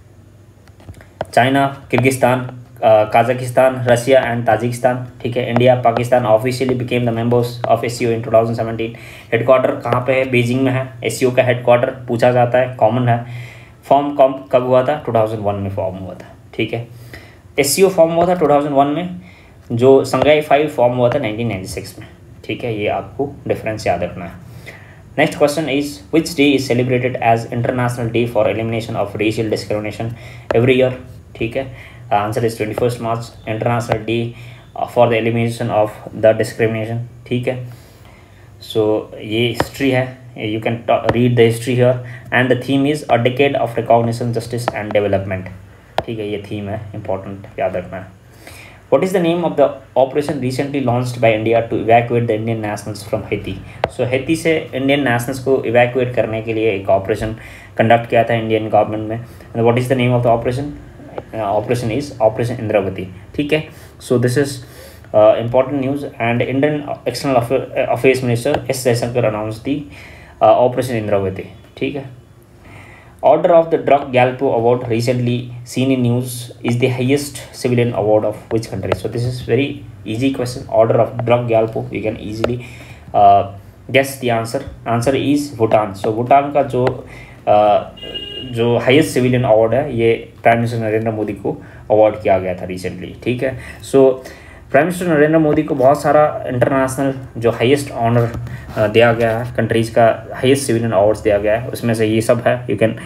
China, Kyrgyzstan, Kazakhstan, Russia and Tajikistan. ठीक है. India, Pakistan officially became the members of S C O in two thousand seventeen. Headquarter कहाँ पे है? बीजिंग में है. एस सी ओ का हेडक्वार्टर पूछा जाता है, कॉमन है. फॉर्म कम कब हुआ था? टू थाउजेंड वन में फॉर्म हुआ था. ठीक है. एस सी ओ फॉर्म हुआ था टू थाउजेंड वन में. जो संघाई फाइव फॉर्म हुआ था नाइनटीन नाइंटी सिक्स में. ठीक है. ये आपको डिफरेंस याद रखना है. Next question is which day is celebrated as international day for elimination of racial discrimination every year. ठीक है. Answer is twenty first March international day for the elimination of the discrimination. ठीक है. So ये history है. You can read the history here. And the theme is a decade of recognition, justice and development. ठीक है. ये theme है, important याद रखना है. What is the name of the operation recently launched by India to evacuate the Indian nationals from Haiti? So Haiti से Indian nationals को evacuate करने के लिए एक ऑपरेशन कंडक्ट किया था इंडियन गवर्नमेंट में. And what is the name of the operation? Operation is operation Indravati, ठीक है। So this is important news, and Indian external affairs minister S Jaishankar announced the uh, operation Indravati, ठीक है। Order of the Druk Gyalpo award recently seen in news is the highest civilian award of which country? So this is very easy question. Order of Druk Gyalpo, you can easily uh, guess the answer. Answer is Bhutan. So Bhutan का जो uh, जो highest civilian award है ये prime minister Narendra Modi को award किया गया था recently, ठीक है। So prime minister Narendra Modi को बहुत सारा इंटरनेशनल जो हाईएस्ट ऑनर दिया गया है, कंट्रीज़ का हाईएस्ट सिविलियन अवार्ड्स दिया गया है, उसमें से ये सब है। You can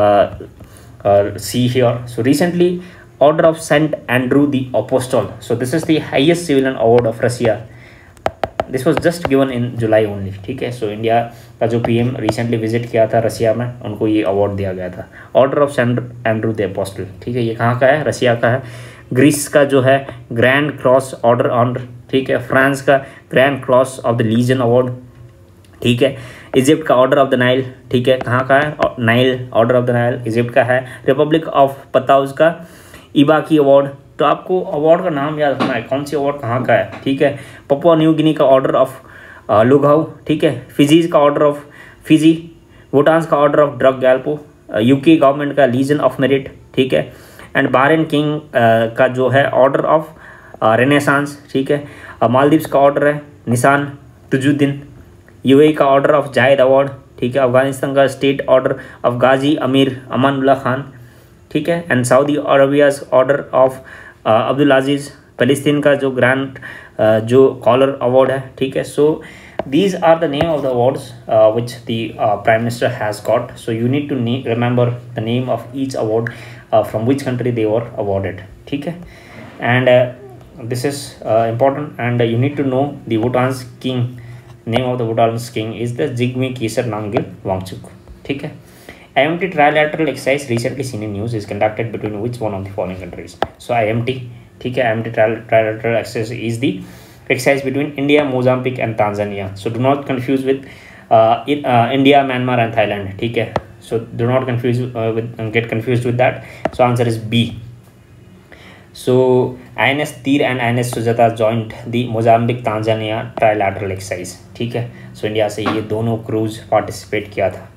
see here. So recently order of Saint Andrew the apostle, so this is the highest civilian award of Russia. This was just given in July only, ठीक है। सो इंडिया का जो पीएम रिसेंटली विजिट किया था Russia में, उनको ये award दिया गया था, order of Saint Andrew the apostle, ठीक है। ये कहाँ का है? रशिया का है। ग्रीस का जो है ग्रैंड क्रॉस ऑर्डर ऑनर, ठीक है। फ्रांस का grand cross of the legion award, ठीक है। इजिप्ट का ऑर्डर ऑफ द नाइल, ठीक है। कहाँ का है? Nile, order of the Nile Egypt का है। रिपब्लिक ऑफ पताउज का इबाकी अवार्ड। तो आपको अवार्ड का नाम याद रखना है, कौन सी अवार्ड कहाँ का है, ठीक है। पपुआ न्यू गिनी का ऑर्डर ऑफ लुगाऊ, ठीक है। फिजीज का ऑर्डर ऑफ फिजी। भूटान का order of Druk Gyalpo. UK government का लीजन ऑफ मेरिट, ठीक है। एंड बहरीन किंग uh, का जो है ऑर्डर ऑफ रेनेसांस, ठीक है। मालदीव्स का ऑर्डर है निशान तुजुद्दीन। यूएई का ऑर्डर ऑफ जायद अवार्ड, ठीक है। अफगानिस्तान का स्टेट ऑर्डर ऑफ गाजी अमीर अमानुल्लाह खान, ठीक है। And Saudi Arabia's order of Abdul Aziz. फलस्तीन का जो ग्रैंड uh, जो कॉलर अवार्ड है, ठीक है। सो these are the name of the awards uh, which the uh, prime minister has got. So you need to ne- remember the name of each award uh, from which country they were awarded, ठीक है। and uh, this is uh, important, and uh, you need to know the Bhutan's king. Name of the Bhutan's king is the Jigme Kesar Namgyal Wangchuk, ठीक है। I M T trilateral exercise recently seen in news is conducted between which one of the following countries? So I M T, ठीक है। I M T tri- trilateral exercise is the exercise between India, Mozambique and Tanzania. So do not confuse with uh, in, uh, India, Myanmar and Thailand, ठीक है। So do not confuse uh, with uh, get confused with that. So answer is B. So I N S Tir and I N S Sujata joined the Mozambique Tanzania trilateral exercise, ठीक है। So India से ये दोनों cruise participate किया था।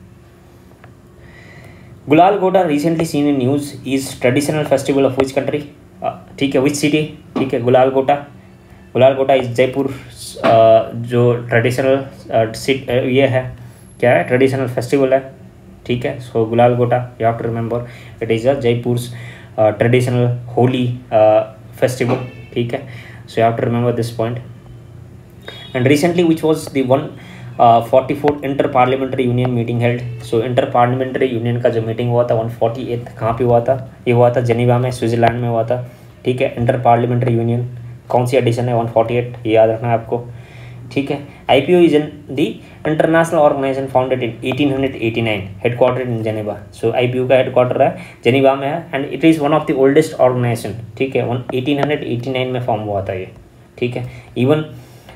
गुलाल गोटा recently seen in news is traditional festival of which country? uh, ठीक है, which city? ठीक है, गुलाल गोटा। गुलाल गोटा इस जयपुर जो ट्रेडिशनल सिट ये है, क्या है? ट्रेडिशनल फेस्टिवल है, ठीक है। So gulal gota you have to remember it is a Jaipur traditional Holi festival, ठीक है। So you have to remember this point. And recently which was the one forty fourth inter parliamentary union meeting held. So inter parliamentary union का जो meeting हुआ था one forty eighth कहाँ पे हुआ था? ये हुआ था जेनीवा में, स्विट्जरलैंड में हुआ था, ठीक है। इंटर पार्लियामेंट्री यूनियन कौन सी एडिशन है? वन फोर्टी एट, ये याद रखना है आपको, ठीक है। I P O is in the international organisation founded in eighteen eighty nine, headquartered in Geneva. So I P O का हेडक्वार्टर है जेनीवा में है, and it is one of the oldest organisation, ठीक है। वन एटीन एटी नाइन में form हुआ था ये, ठीक है। इवन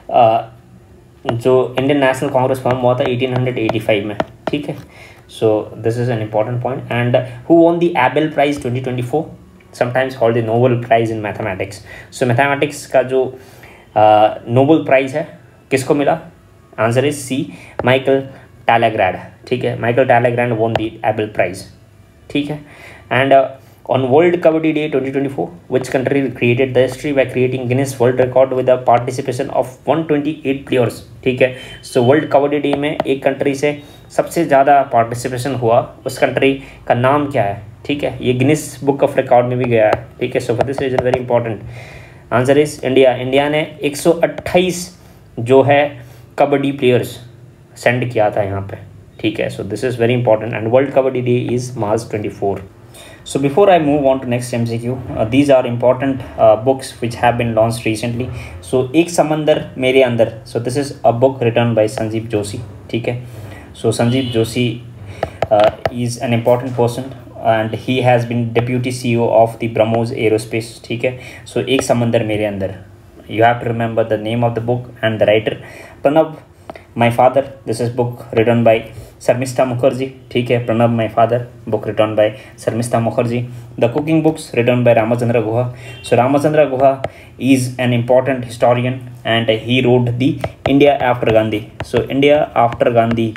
जो इंडियन नेशनल कांग्रेस फॉर्म हुआ था एटीन एटी फाइव में, ठीक है। So this is an important point. And who won the Abel prize twenty twenty four, sometimes called the Nobel Prize in Mathematics. So mathematics का जो Nobel uh, prize है किसको मिला? Answer is C, Michael Talagrand, ठीक है। Michael Talagrand won the Abel Prize, ठीक है। And on world kabaddi day twenty twenty four which country created the history by creating Guinness World Record with the participation of one twenty eight players, ठीक है। So world kabaddi day में एक country से सबसे ज़्यादा participation हुआ, उस कंट्री का नाम क्या है, ठीक है। ये गिनीज बुक ऑफ रिकॉर्ड में भी गया है, ठीक है। So for this reason very important answer is India. India ने एक सौ अट्ठाईस जो है कबड्डी प्लेयर्स सेंड किया था यहाँ पे, ठीक है। So this is very important, and world kabaddi day is March twenty four. So before I move on to next M C Q, uh, these are important uh, books which have been launched recently. So एक समंदर मेरे अंदर, so this is a book written by Sanjeev Joshi, ठीक है। So Sanjeev Joshi uh, is an important person and he has been deputy C E O of the BrahMos Aerospace, ठीक है। So एक समंदर मेरे अंदर, you have to remember the name of the book and the writer Pranav, my father. This is book written by Sharmishtha Mukherjee, ठीक है, Pranab my father book written by Sharmistha Mukherjee. The cooking books written by Ramachandra Guha. So Ramachandra Guha is an important historian and he wrote the India after Gandhi. So India after Gandhi,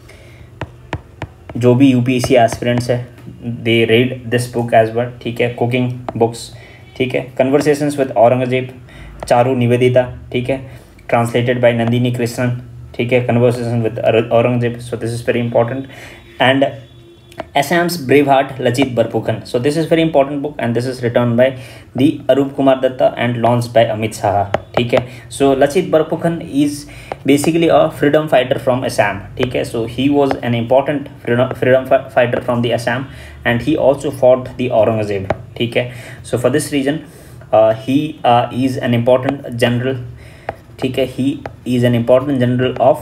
जो भी U P S C aspirants है they read this book as well, ठीक है. Cooking books, ठीक है. Conversations with Aurangzeb, Charu Nivedita, ठीक है, translated by Nandini Krishnan, ठीक है. Conversation with Aurangzeb, so this is very important. And Assam's Braveheart, Lachit Barphukan. So this is very important book and this is written by the Arup Kumar Datta and launched by Amit Shah, ठीक है. So Lachit Barphukan is basically a freedom fighter from Assam, ठीक है. So he was an important freedom, freedom fighter from the Assam and he also fought the Aurangzeb, ठीक है. So for this reason uh, he uh, is an important general, ठीक है. He is an important general of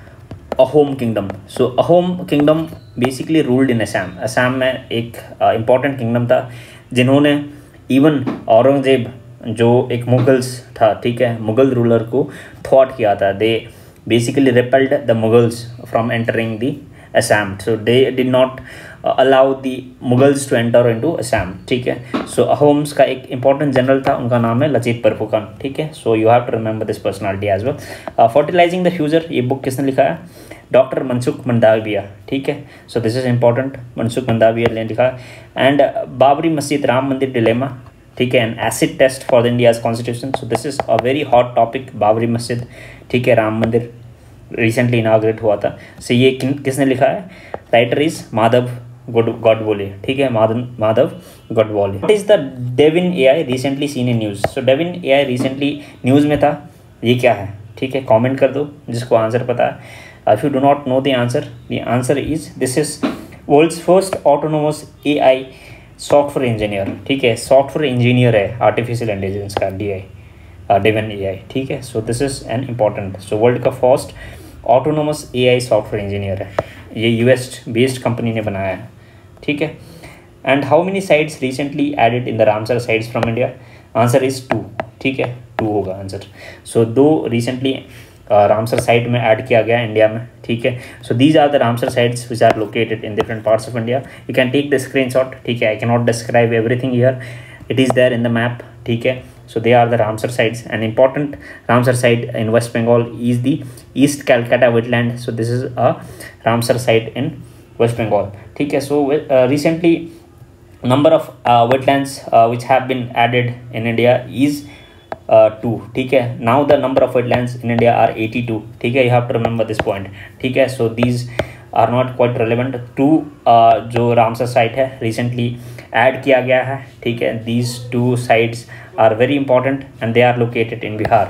Ahom kingdom. So Ahom kingdom basically ruled in Assam. Assam में एक important uh, kingdom था जिन्होंने even Aurangzeb जो एक मुगल्स था, ठीक है, मुगल रूलर को थॉट किया था. They basically repelled the Mughals from entering the Assam. So they did not allow the Mughals to enter into Assam, ठीक है. सो अहोम्स का एक इंपॉर्टेंट जनरल था, उनका नाम है लचित बरफुकन, ठीक है. So you have to remember this personality as well. Fertilising the future, ये बुक किसने लिखा है? डॉक्टर मनसुख मंडाविया, ठीक है. So this is important, Mansukh Mandaviya ने लिखा. एंड बाबरी मस्जिद राम मंदिर डिलेमा, ठीक है, an acid test for the India's constitution. So this is a very hot topic, Babri Masjid, ठीक है, राम मंदिर रिसेंटली इनाग्रेट हुआ था. सो ये किसने लिखा है? राइटर इज माधव गॉडबोले, ठीक है, Madhav Madhav Godbole. What is the Devin AI recently seen in news? So Devin AI recently news में था, ये क्या है, ठीक है. कमेंट कर दो जिसको आंसर पता है. If you do not know the answer, the answer is this is world's first autonomous AI software engineer, ठीक है. सॉफ्टवेयर इंजीनियर है आर्टिफिशियल इंटेलिजेंस का, डी आई डेविन एआई, ठीक है. So this is an important. So world का first autonomous AI software engineer है, ये US based company ने बनाया है, ठीक है. And how many sites recently added in the Ramsar sites from India? Answer is two, ठीक है, टू होगा आंसर. सो दो रिसेंटली रामसर साइट में ऐड किया गया इंडिया में, ठीक है. So these are the Ramsar sites which are located in different parts of India. You can take the screenshot, ठीक है. I can not describe everything here, it is there in the map, ठीक है. So they are the Ramsar sites. An important Ramsar site in West Bengal is the East Calcutta wetland. So this is a Ramsar site in West Bengal, ठीक है. So uh, recently number of uh, wetlands uh, which have been added in India is uh, two, ठीक है. Now the number of wetlands in India are eighty-two, ठीक है. You have to remember this point, ठीक है. So these are not quite relevant to uh, जो Ramsar site है recently add किया गया है, ठीक है. These two sites are very important and they are located in Bihar,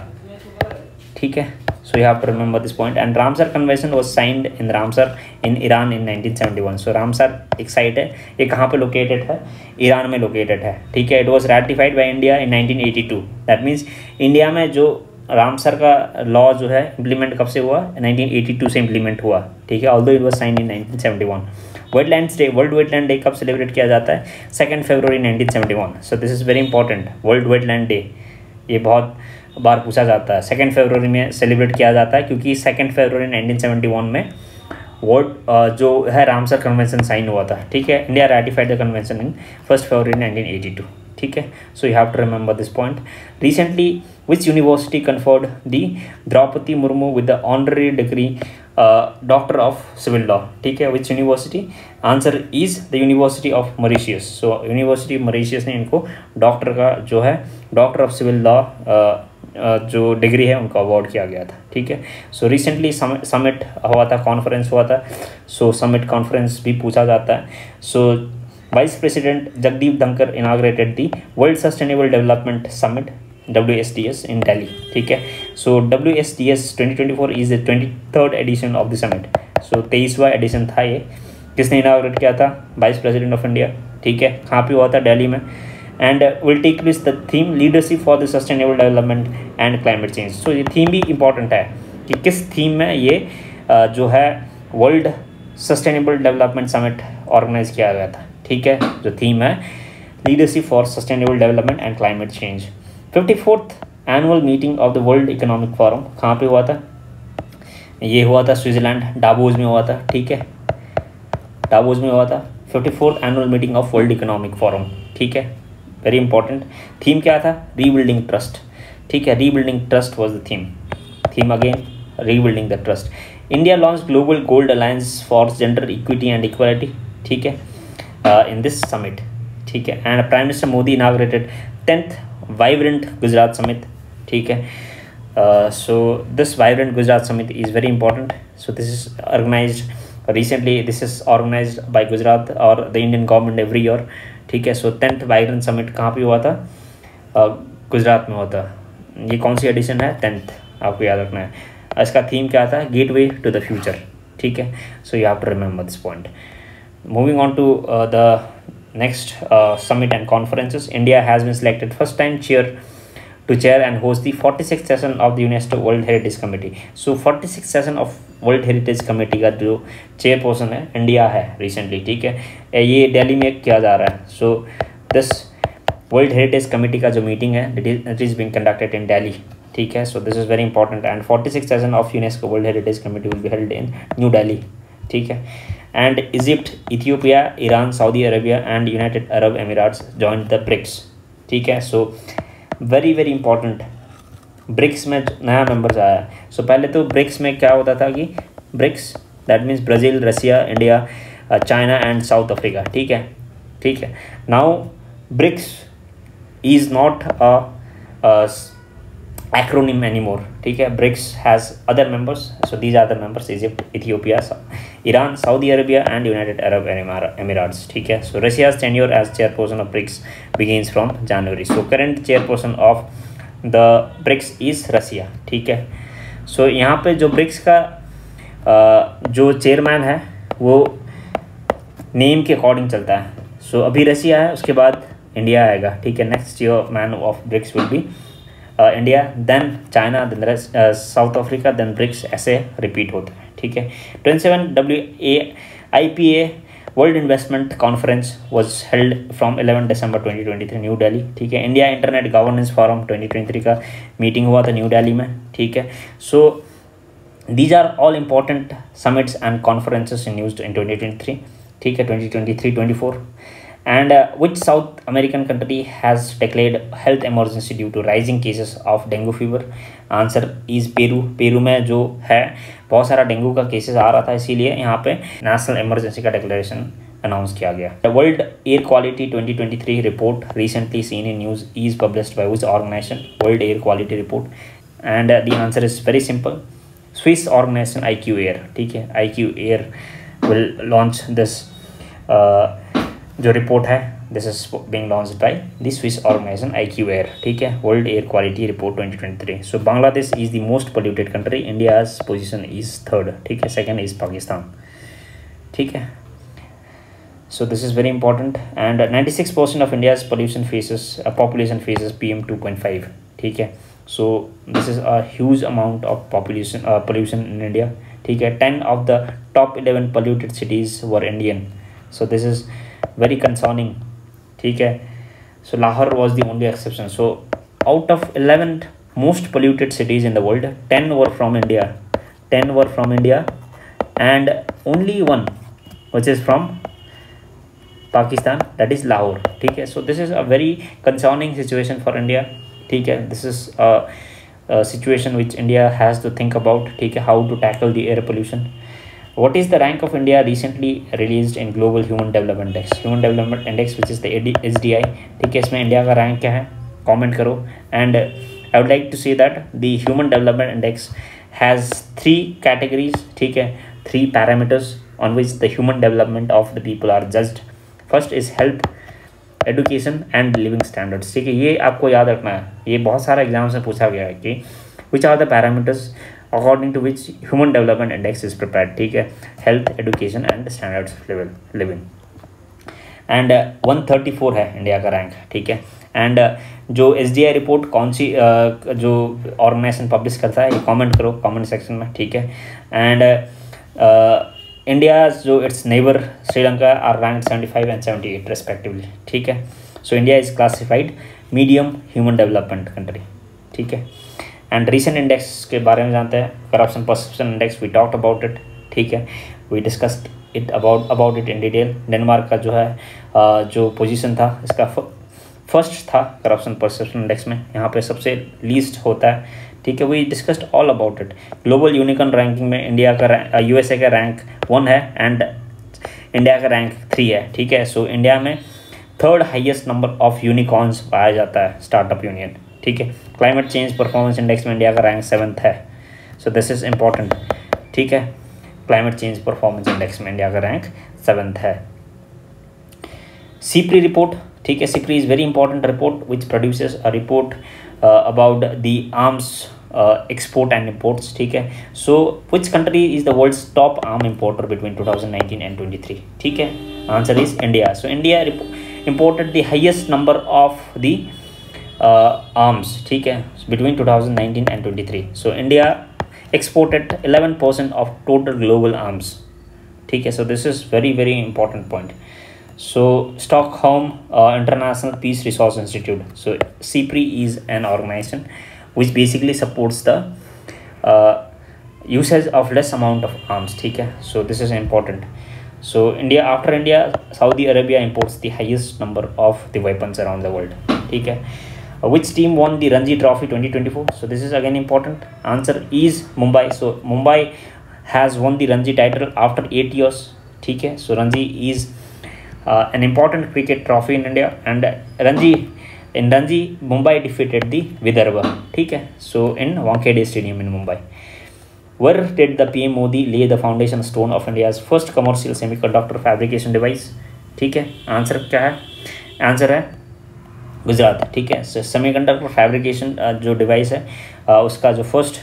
ठीक है. So you have to remember this point. And Ramsar Convention was signed in Ramsar in Iran in nineteen seventy-one. So Ramsar एक site है, ये कहाँ पे located है? Iran में located है, ठीक है. It was ratified by India in nineteen eighty-two. That means India में जो रामसर का लॉ जो है इम्प्लीमेंट कब से हुआ? नाइनटीन एटी टू से इम्प्लीमेंट हुआ, ठीक है. Although it was signed in nineteen seventy one. Wetlands day, world wetland day कब सेलिब्रेट किया जाता है? Second February nineteen seventy one. So this is very important, world wetland day. ये बहुत बार पूछा जाता है. सेकेंड फरवरी में सेलिब्रेट किया जाता है क्योंकि second February nineteen seventy one में वर्ल्ड जो है रामसर कन्वेंशन साइन हुआ था, ठीक है. India ratified the convention in first February nineteen eighty two, ठीक है. So you have to remember this point. Recently which university conferred the Draupadi Murmu with the honorary degree uh, Doctor of Civil Law, ठीक है. which university? Answer is the University of Mauritius. so University of Mauritius ने इनको doctor का जो है doctor of civil law जो degree है उनको अवार्ड किया गया था, ठीक है. सो रिसेंटली समिट हुआ था, कॉन्फ्रेंस हुआ था. सो समिट कॉन्फ्रेंस भी पूछा जाता है. So vice president Jagdeep Dhankhar inaugurated the world sustainable development summit W S D S in Delhi, ठीक है. So W S D S twenty twenty four is the twenty third edition of the summit. So तेईसवां edition था ये. किसने inaugurate किया था? Vice president of India, ठीक है. कहाँ पे हुआ था? दिल्ली में. And will take place the theme leadership for the sustainable development and climate change. So ये थीम भी इंपॉर्टेंट है कि किस थीम में ये uh, जो है world sustainable development summit organise किया गया था, ठीक है. जो थीम है leadership for sustainable development and climate change. Fifty fourth annual meeting of the world economic forum कहाँ पे हुआ था? ये हुआ था स्विट्ज़रलैंड, डावोस में हुआ था, ठीक है, डावोस में हुआ था fifty fourth annual meeting of world economic forum, ठीक है, वेरी इंपॉर्टेंट। थीम क्या था? रीबिल्डिंग ट्रस्ट, ठीक है, rebuilding trust was the theme, theme again rebuilding the trust. India launch global gold alliance for gender equity and equality, ठीक है, in this summit, ठीक है, and prime minister Modi inaugurated tenth vibrant Gujarat summit, ठीक है। Uh, so this vibrant Gujarat Summit is very important. So this is organized recently. This is organized by Gujarat or the Indian government every year. ठीक है. So tenth vibrant summit कहाँ पे हुआ था? uh, Gujarat में हुआ था. ये कौन सी एडिशन है? टेंथ, आपको याद रखना है. इसका थीम क्या था? गेटवे टू द फ्यूचर, ठीक है. So you have to remember this point. Moving on to uh, the next uh, summit and conferences. India has been selected first time chair to chair and host the forty-sixth session of the UNESCO World Heritage Committee. So forty-sixth session of World Heritage Committee का जो chairperson है India है recently, ठीक है, ये दिल्ली में किया जा रहा है. So this world heritage committee का जो मीटिंग है it is being conducted in Delhi, ठीक है. So this is very important and forty-sixth session of UNESCO world heritage committee will be held in New Delhi, ठीक है. And Egypt, Ethiopia, Iran, Saudi Arabia and United Arab Emirates joined the BRICS, ठीक है. So very very important, BRICS में नया members आया है. So so, पहले तो ब्रिक्स में क्या होता था कि BRICS that means Brazil, Russia, India, China and South Africa, ठीक है, ठीक है. Now BRICS is not a acronym anymore, ठीक है. BRICS has other members, so these are the members Egypt, Ethiopia, Iran, Saudi Arabia and United Arab Emirates, ठीक है. So Russia's tenure as chairperson of BRICS begins from January. So current chairperson of the BRICS is Russia, ठीक है. So so, यहाँ पे जो BRICS का uh, जो chairman है वो नेम के अकॉर्डिंग चलता है. सो so, अभी रसिया है, उसके बाद इंडिया आएगा, ठीक है. Next chairman of BRICS will be India, then China, then South Africa, then BRICS, ऐसे रिपीट होते हैं, ठीक है. Twenty seven W A I P A world investment conference was held from eleven December twenty twenty three New Delhi, ठीक है. India internet governance forum twenty twenty three का meeting हुआ था न्यू दिल्ली में, ठीक है. So these are all important summits and conferences in news in twenty twenty three, ठीक है, twenty twenty three twenty four. And uh, which South American country has declared health emergency due to rising cases of dengue fever? Answer is Peru. Peru में जो है बहुत सारा dengue का cases आ रहा था, इसीलिए यहाँ पे नेशनल इमरजेंसी का डिक्लेरेशन अनाउंस किया गया. The World Air Quality twenty twenty-three report recently seen in news is published by which organization? World Air Quality report. And uh, the answer is very simple. Swiss organization I Q Air, ठीक है. I Q Air will launch this uh, जो report है, this is being launched by the Swiss organisation I Q Air, ठीक है. World air quality report twenty twenty three. So Bangladesh is the most polluted country, India's position is third, ठीक है. Second is Pakistan, ठीक है. So this is very important. And ninety six percent of India's pollution faces population faces P M two point five, ठीक है. So this is a huge amount of population pollution in India, ठीक है. Ten of the top eleven polluted cities were Indian. So this is very concerning, ठीक है. So Lahore was the only exception. So out of eleven most polluted cities in the world, ten were from India, ten were from India and only one which is from Pakistan, that is Lahore, ठीक है. So this is a very concerning situation for India, ठीक है. This is a, a situation which India has to think about, ठीक है, how to tackle the air pollution. What is the rank of India recently released in Global Human Development Index? Human Development Index, which is the H D I, ठीक है. इसमें India का rank क्या है? Comment करो. And I would like to say that the human development index has three categories, ठीक है, three parameters on which the human development of the people are judged. First is health, education and living standards, ठीक है. ये आपको याद रखना है, ये बहुत सारे एग्जाम्स में पूछा गया है कि which are the parameters according to which human development index is prepared, ठीक है. health, education and standards of level living. and uh, one thirty-four है इंडिया का रैंक, ठीक है. एंड uh, जो एस डी आई रिपोर्ट कौन सी uh, जो ऑर्गेनाइजेशन पब्लिश करता है, ये कमेंट करो कमेंट सेक्शन में, ठीक है. एंड इंडिया जो its neighbour Sri Lanka are rank seventy five and seventy eight respectively, ठीक है. So India is classified medium human development country, ठीक है. एंड रीसेंट इंडेक्स के बारे में जानते हैं, corruption perception index, we talked about it, ठीक है, we discussed it about about it in detail. Denmark का जो है uh, जो पोजीशन था इसका फर्स्ट था करप्शन परसेप्शन इंडेक्स में, यहाँ पे सबसे लीस्ट होता है, ठीक है, we discussed all about it. Global unicorn ranking में इंडिया का यूएसए का रैंक वन है एंड इंडिया का रैंक थ्री है, ठीक है। सो इंडिया में third highest number of unicorns पाया जाता है स्टार्टअप यूनियन, ठीक है। क्लाइमेट चेंज परफॉर्मेंस इंडेक्स में इंडिया का रैंक सेवन्थ है, सो दिस इज इम्पॉर्टेंट, ठीक है। क्लाइमेट चेंज परफॉर्मेंस इंडेक्स में इंडिया का रैंक सेवन्थ है। सीप्री रिपोर्ट, ठीक है, SIPRI is very important report which produces a report about the arms export and imports, ठीक है। So which country is the world's top arm importer between two thousand nineteen and twenty three, ठीक है, answer is India. So India imported the highest number of the uh, arms, ठीक है, between two thousand nineteen and twenty-three. So India exported eleven percent of total global arms, ठीक है। So this is very very important point. So Stockholm uh, International Peace Resource Institute, so CIPRI is an organization which basically supports the uh, usage of less amount of arms, ठीक है। So this is important. So India, after India, Saudi Arabia imports the highest number of the weapons around the world, ठीक है। Uh, which team won the Ranji Trophy twenty twenty-four? So this is again important. Answer is Mumbai. So Mumbai has won the Ranji title after eight years, ठीक है। So Ranji is uh, an important cricket trophy in India, and Ranji in Ranji Mumbai defeated the Vidarbha, ठीक है। So in Wankhede Stadium in Mumbai. Where did the P M Modi lay the foundation stone of India's first commercial semiconductor fabrication device? ठीक है, answer क्या है? Answer है गुजरात, ठीक है। Semiconductor fabrication जो डिवाइस है उसका जो फर्स्ट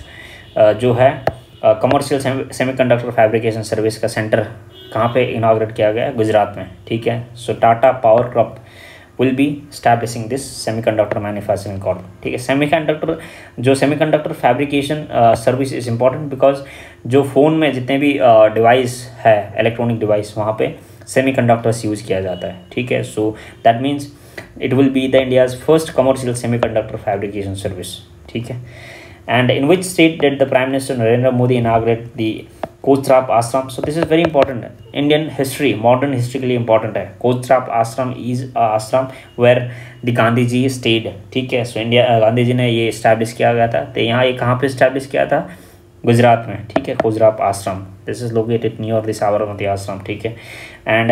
जो है कमर्शियल सेमीकंडक्टर फैब्रिकेशन सर्विस का सेंटर कहाँ पे इनाग्रेट किया गया है? गुजरात में, ठीक है। So Tata power crop will be establishing this semiconductor manufacturing corp, ठीक है। सेमीकंडक्टर जो semiconductor fabrication service is important because जो फ़ोन में जितने भी डिवाइस uh, है इलेक्ट्रॉनिक डिवाइस वहाँ पे सेमीकंडक्टर्स यूज़ किया जाता है, ठीक है। So that means it will be the India's first commercial semiconductor fabrication service, ठीक है। And in which state did the prime minister Narendra Modi inaugurate the Kochrab ashram? So this is very important, Indian history modern history के लिए important है। Kochrab ashram is ashram where the Gandhi ji stayed, ठीक है। So India Gandhi ji ने ये establish किया गया था, तो यहाँ ये कहाँ पे इस्टेब्लिश किया था? गुजरात में, ठीक है, Kochrab ashram. This is located near the Sabarmati ashram, ठीक है, and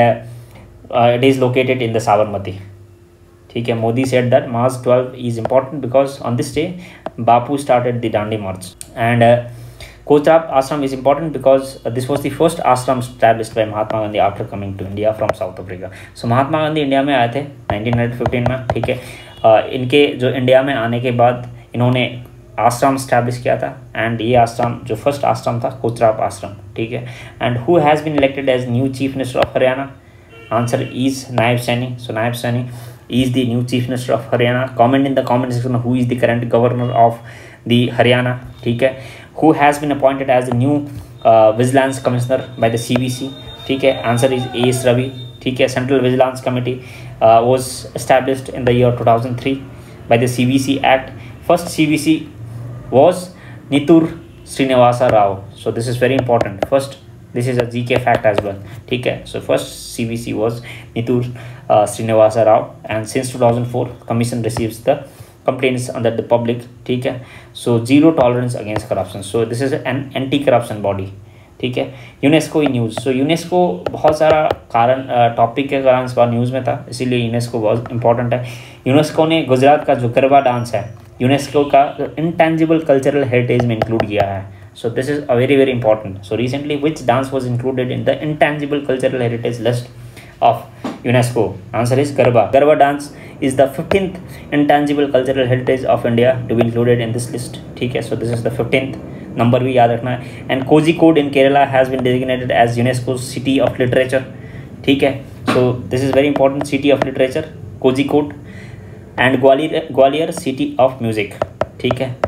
it is located in the Sabarmati, ठीक है। Modi said that March twelve is important because on this day Bapu started the Dandi March, and Kochab ashram is important because uh, this was the first ashram established by Mahatma Gandhi after coming to India from South Africa. So Mahatma Gandhi India में आए थे nineteen fifteen में, ठीक है। uh, इनके जो India में आने के बाद इन्होंने आश्रम स्टैब्लिश किया था, एंड ये आश्रम जो फर्स्ट आश्रम था कोचराब आश्रम, ठीक है। And who has been elected as new chief minister of Haryana? Answer is Nayab Saini. So Nayab Saini is the new chief minister of Haryana. Comment in the comment section who is the current governor of the Haryana, ठीक है। Who has been appointed as the new uh, vigilance commissioner by the C V C, ठीक है। Answer is A S Ravi, ठीक है। Central Vigilance Committee uh, was established in the year two thousand three by the C V C Act. First C V C was Nitur Srinivasa Rao. So this is very important. First, this is a G K fact as well, ठीक है। So first C V C was Nitur uh, Srinivasa Rao, and since two thousand four commission receives the complaints under the public, ठीक है। So zero tolerance against corruption. So this is an anti corruption body, ठीक है। UNESCO in news, so UNESCO बहुत सारा कारण topic के कारण इस बार न्यूज़ में था, इसीलिए यूनेस्को बहुत इंपॉर्टेंट है। यूनेस्को ने गुजरात का जो गरबा डांस है यूनेस्को का इंटेंजिबल कल्चरल हेरिटेज में इंक्लूड किया है। So this is a very very important. So recently which dance was included in the intangible cultural heritage list of UNESCO? Answer is Garba. Garba dance is the fifteenth intangible cultural heritage of India to be included in this list, ठीक है। So this is the fifteenth number भी याद रखना है। And Kozhikode in Kerala has been designated as UNESCO's city of literature, ठीक है। So this is very important, city of literature Kozhikode, and Gwalior Gwalior city of music, ठीक है।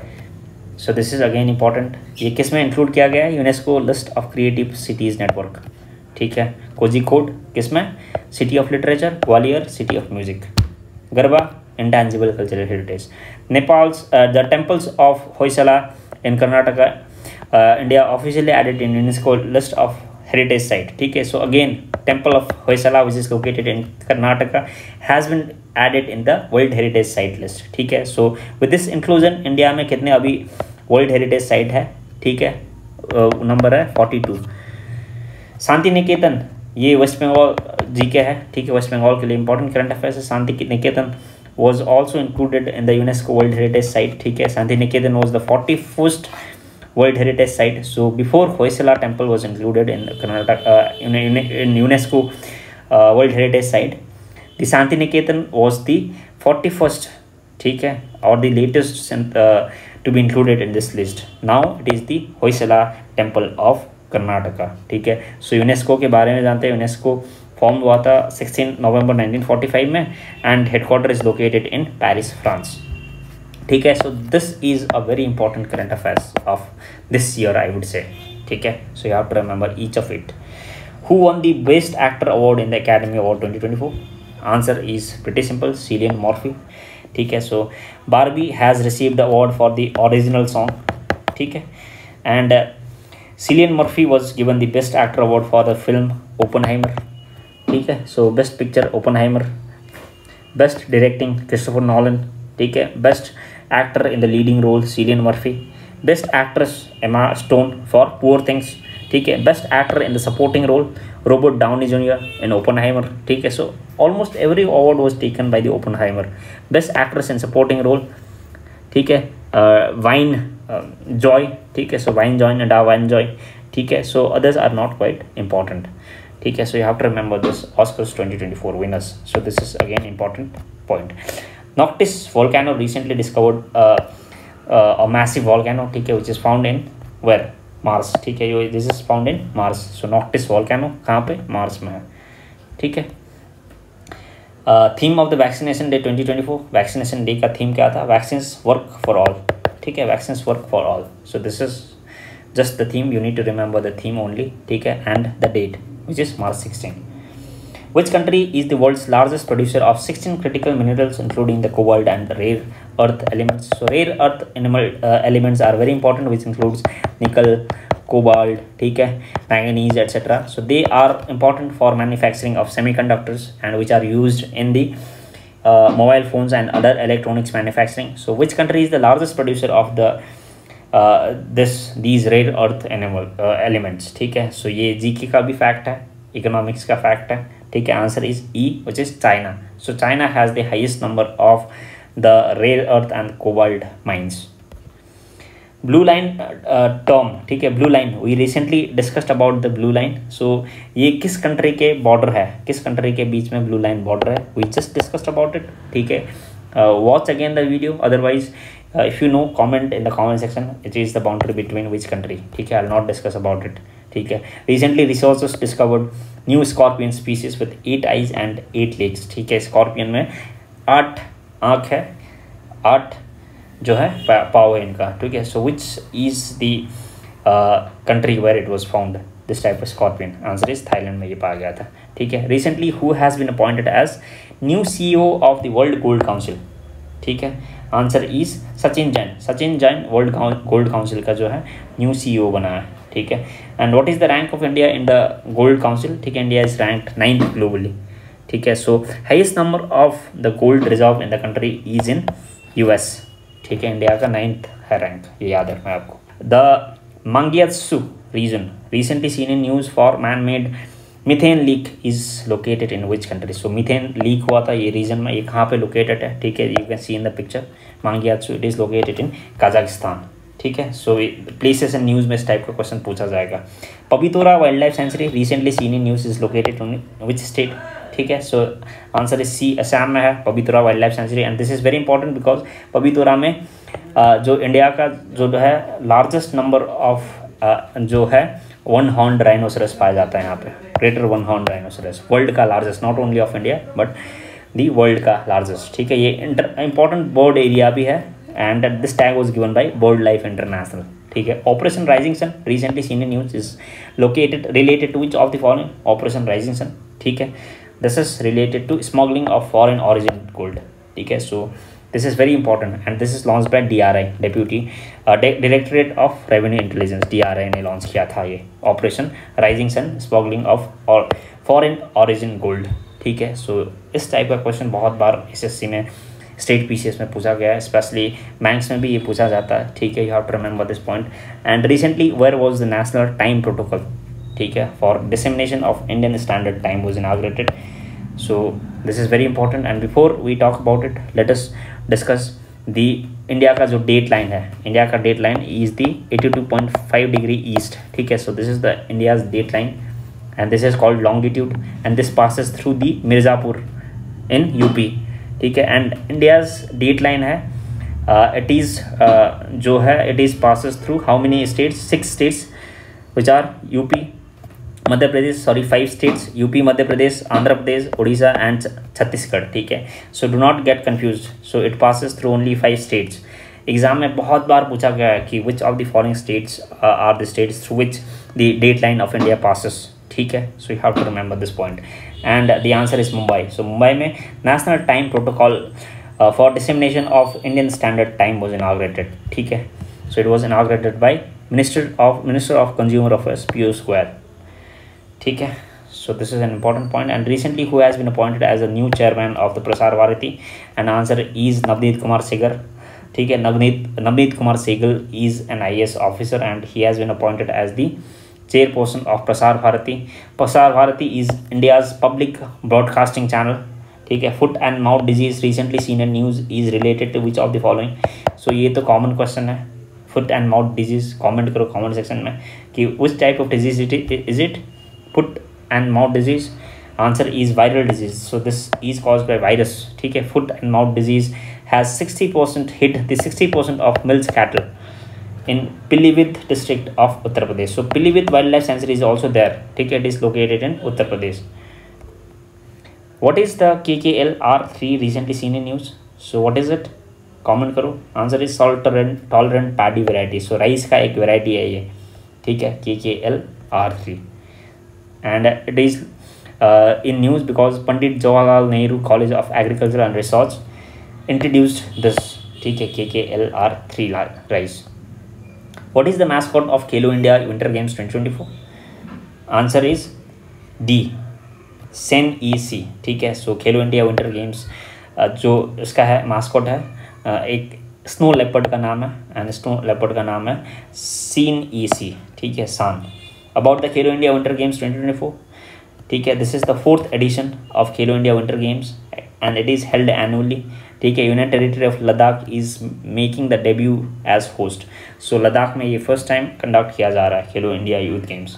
So this is again important, ये किस में include किया गया है? UNESCO list of creative cities network, ठीक है। कोझिकोड किस में? City of literature, Gwalior city of music, garba intangible cultural heritage. Nepal's uh, the temples of Hoysala in Karnataka, uh, India officially added in UNESCO list of heritage site. ठीक है, so again temple of Hoysala which is located in Karnataka has been added in the World Heritage Site list. ठीक है, so with this inclusion India में कितने अभी World Heritage Site है? ठीक है, नंबर है फोर्टी टू. शांति निकेतन, ये वेस्ट बंगाल जीके है. ठीक है, वेस्ट बंगाल के लिए इंपॉर्टेंट करंट अफेयर्स है. Shanti Niketan was also included in the UNESCO World Heritage Site. ठीक है, Shanti Niketan was the forty-first World Heritage Site. So before Hoysala Temple was included in Karnataka uh, in, in UNESCO uh, World Heritage Site, the Shanti Niketan was the forty-first. ठीक है, or the latest uh, to be included in this list. Now it is the Hoysala Temple of Karnataka. ठीक है, so UNESCO के बारे में जानते हैं. UNESCO form हुआ था sixteen November nineteen forty five में and headquarter is located in Paris, France. ठीक है, so this is a very important current affairs of this year I would say. ठीक है, so you have to remember each of it. Who won the best actor award in the Academy Award twenty twenty four? Answer is pretty simple, Cillian Murphy. ठीक है, so Barbie has received award for the original song. ठीक है, and Cillian Murphy was given the best actor award for the film Oppenheimer. ठीक है, so best picture Oppenheimer, best directing Christopher Nolan. ठीक है, best actor in the leading role Cillian Murphy, best actress Emma Stone for Poor Things. ठीक है, best actor in the supporting role Robert Downey Junior in Oppenheimer. ठीक है, so almost every award was taken by the Oppenheimer. Best actress in supporting role, ठीक है, Vine Joy. ठीक है, so Vine Joy and Vine Joy. ठीक है, so others are not quite important. ठीक है, so you have to remember this Oscars twenty twenty-four winners. So this is again important point. Noctis volcano recently discovered uh, uh, a massive volcano. ठीक है, which is found in where? Mars. ठीक है, this is found in Mars. So Noctis volcano कहाँ पे? Mars में है. ठीक है. uh, theme of the vaccination day twenty twenty-four. Vaccination day का theme क्या था? Vaccines work for all. ठीक है, vaccines work for all. So this is just the theme. You need to remember the theme only. ठीक है, and the date, which is March sixteenth. Which country is the world's largest producer of sixteen critical minerals including the cobalt and the rare earth elements? So rare earth animal, uh, elements are very important, which includes nickel, cobalt, ठीक है, manganese, et cetera. So they are important for manufacturing of semiconductors and which are used in the uh, mobile phones and other electronics manufacturing. So which country is the largest producer of the uh, this these rare earth animal uh, elements? ठीक है, so ये GK का भी fact है, economics का fact है. ठीक है, answer is E which is China. So China has the highest number of the rare earth and cobalt mines. Blue line term, ठीक है, blue line we recently discussed about the blue line. सो ये किस country के border है, किस country के बीच में ब्लू लाइन बॉर्डर है? We just discussed about it. ठीक है, watch again the video, otherwise if you know comment in the comment section it is the boundary between which country. ठीक है, I will not discuss about it. ठीक है, recently researchers discovered new scorpion species with eight eyes and eight legs. ठीक है, scorpion में आठ आँख है, आठ जो है पाव है इनका. ठीक है, so which is the country where it was found this type of scorpion? Answer is Thailand में ये पाया गया था. ठीक है, recently who has been appointed as new CEO of the World Gold Council? ठीक है, answer is Sachin Jain. Sachin Jain World Gold Council का जो है न्यू सीईओ बना है. ठीक है, and what is the rank of India in the gold Council? ठीक है, India is ranked ninth globally. ठीक है, so highest number of the gold reserve in the country is in US. ठीक है, इंडिया का नाइन्थ है rank, ये याद रखना है आपको. The Mangistau region recently seen in news for man made methane leak is located in which country? So methane leak हुआ था ये रीजन में, ये कहाँ पे लोकेटेड है? ठीक है, you can see in the picture Mangistau, it is located in Kazakhstan. ठीक है, सो प्लेसेस एंड न्यूज़ में इस टाइप का क्वेश्चन पूछा जाएगा. Pobitora wildlife sanctuary recently seen in news is located in which state? ठीक है, so answer is C, Assam में है Pobitora wildlife sanctuary. And this is very important because Pobitora में uh, जो इंडिया का जो है लार्जेस्ट नंबर ऑफ जो है वन हॉर्न राइनोसरस पाया जाता है यहाँ पे, greater one horn rhinoceros, world का largest, not only of India but the world का लार्जेस्ट. ठीक है, ये इंपॉर्टेंट बर्ड एरिया भी है and this tag was given by BirdLife International. ठीक है, Operation Rising Sun recently seen in news is located related to which of the following? Operation Rising Sun. ठीक है, this is related to smuggling of foreign origin gold. ठीक है. So this is very important and this is launch by D R I, deputy directorate of revenue intelligence. D R I ने launch किया था ये Operation Rising Sun smuggling of और foreign origin gold. ठीक है. So so, इस type का question बहुत बार एसएससी में, स्टेट पीसीएस में पूछा गया है, स्पेशली बैंक्स में भी ये पूछा जाता है. ठीक है. You have to remember this point. And recently where was the national time protocol, ठीक है, for dissemination of Indian standard time was inaugurated. So this is very important. And before we talk about it, let us discuss the India का जो date line है. India का date line is the eighty two point five degree east. ठीक है. So this is the India's date line and this is called longitude and this passes through the Mirzapur in U P. ठीक है. and India's date line है uh, it is uh, जो है it is passes through how many states? six states which are U P, Madhya Pradesh, sorry five states, U P, Madhya Pradesh, Andhra Pradesh, Orissa and Chhattisgarh. ठीक है. so do not get confused. so it passes through only five states. Exam में बहुत बार पूछा गया है कि which of the following states uh, are the states through which the date line of India passes. ठीक है. So you have to remember this point and the answer is Mumbai. So Mumbai में national time protocol for dissemination of Indian standard time was inaugurated. ठीक है. So it was inaugurated by minister of minister of consumer affairs Piyush Goyal. ठीक है. So this is an important point. And recently who has been appointed as a new chairman of the Prasar Bharati. And answer is Navneet Kumar Sehgal. ठीक है. Navneet Navneet Kumar Sehgal is an I A S officer and he has been appointed as the chairperson of Prasar Bharati. Prasar Bharati is India's public broadcasting channel. ठीक है. Foot and mouth disease recently seen in news is related to which of the following? So ये तो common question है. Foot and mouth disease, comment करो comment section में कि which type of disease it is it? Foot and mouth disease. Answer is viral disease. So this is caused by virus. ठीक है. Foot and mouth disease has sixty percent hit the sixty percent of Mills cattle in Pilibhit district of Uttar Pradesh. So Pilibhit wildlife sanctuary is also there. ठीक है. It is located in Uttar Pradesh. What is the K K L R three recently seen in news? So what is it? Comment करो. Answer is salt tolerant tolerant paddy variety. So rice का एक variety है ये. ठीक है. K K L R three. And it is uh, in news because Pandit Jawaharlal Nehru College of Agriculture and Research introduced this. ठीक है. K K L R three rice. What is the mascot of Khelo India Winter Games twenty twenty-four? Answer is D. Sen E C. ठीक है. सो खेलो India winter games जो इसका है mascot है एक snow leopard का नाम है एंड स्नो लेपर्ड का नाम है सीन ई सी. ठीक है. सान. About the Khelo India winter games twenty twenty-four. ठीक है. This is the fourth edition of Khelo India winter games and it is held annually. ठीक है. Union territory of Ladakh is making the debut as host. So Ladakh में ये first time conduct किया जा रहा है Khelo India youth games.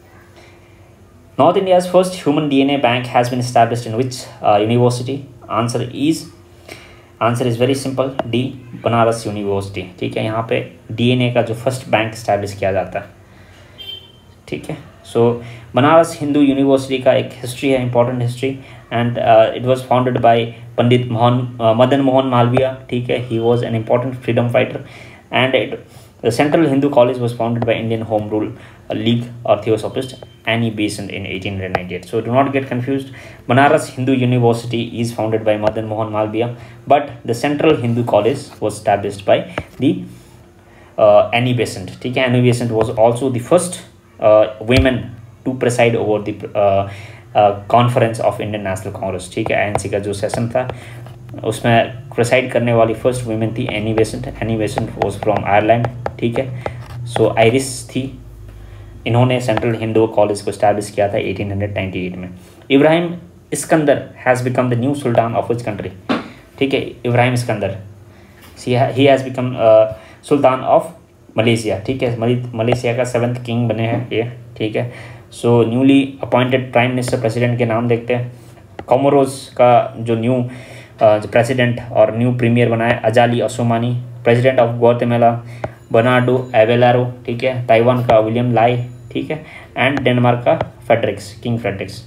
North India's first human DNA bank has been established in which university? Answer is answer is very simple. The. Banaras university. ठीक है. यहाँ पे डीएनए का जो फर्स्ट बैंक एस्टैब्लिश किया जाता है. ठीक है. सो बनारस हिंदू यूनिवर्सिटी का एक हिस्ट्री है, important history and it was founded by Pandit Mohan Madan Mohan Malviya. ठीक है. He was an important freedom fighter and it the central Hindu college was founded by Indian home rule league और theosophist Annie Besant in eighteen ninety-eight. So do not get confused. Banaras Hindu University is founded by Madan Mohan Malviya, but the Central Hindu College was established by the uh, Annie Besant. ठीक है. Annie Besant was also the first uh, women to preside over the conference of Indian national congress. ठीक है. INC का जो session था उसमें preside करने वाली फर्स्ट वुमेन थी Annie Besant. Annie Besant was from Ireland. ठीक है. सो आयरिश थी. इन्होंने सेंट्रल हिंदू कॉलेज को स्टैब्लिश किया था eighteen ninety-eight में. Ibrahim Iskandar has become the new sultan of which country? ठीक है. Ibrahim Iskandar he has become sultan of Malaysia. ठीक है. मलेशिया का सेवन्थ किंग बने हैं ये. ठीक है. So newly appointed prime minister president के नाम देखते हैं. कोमोरोस का जो न्यू प्रेसिडेंट और न्यू प्रीमियर बना है Azali Assoumani. President of Guatemala Bernardo Arevalo. ठीक है. ताइवान का विलियम लाई. ठीक है. एंड डेनमार्क का Frederiks king Frederiks.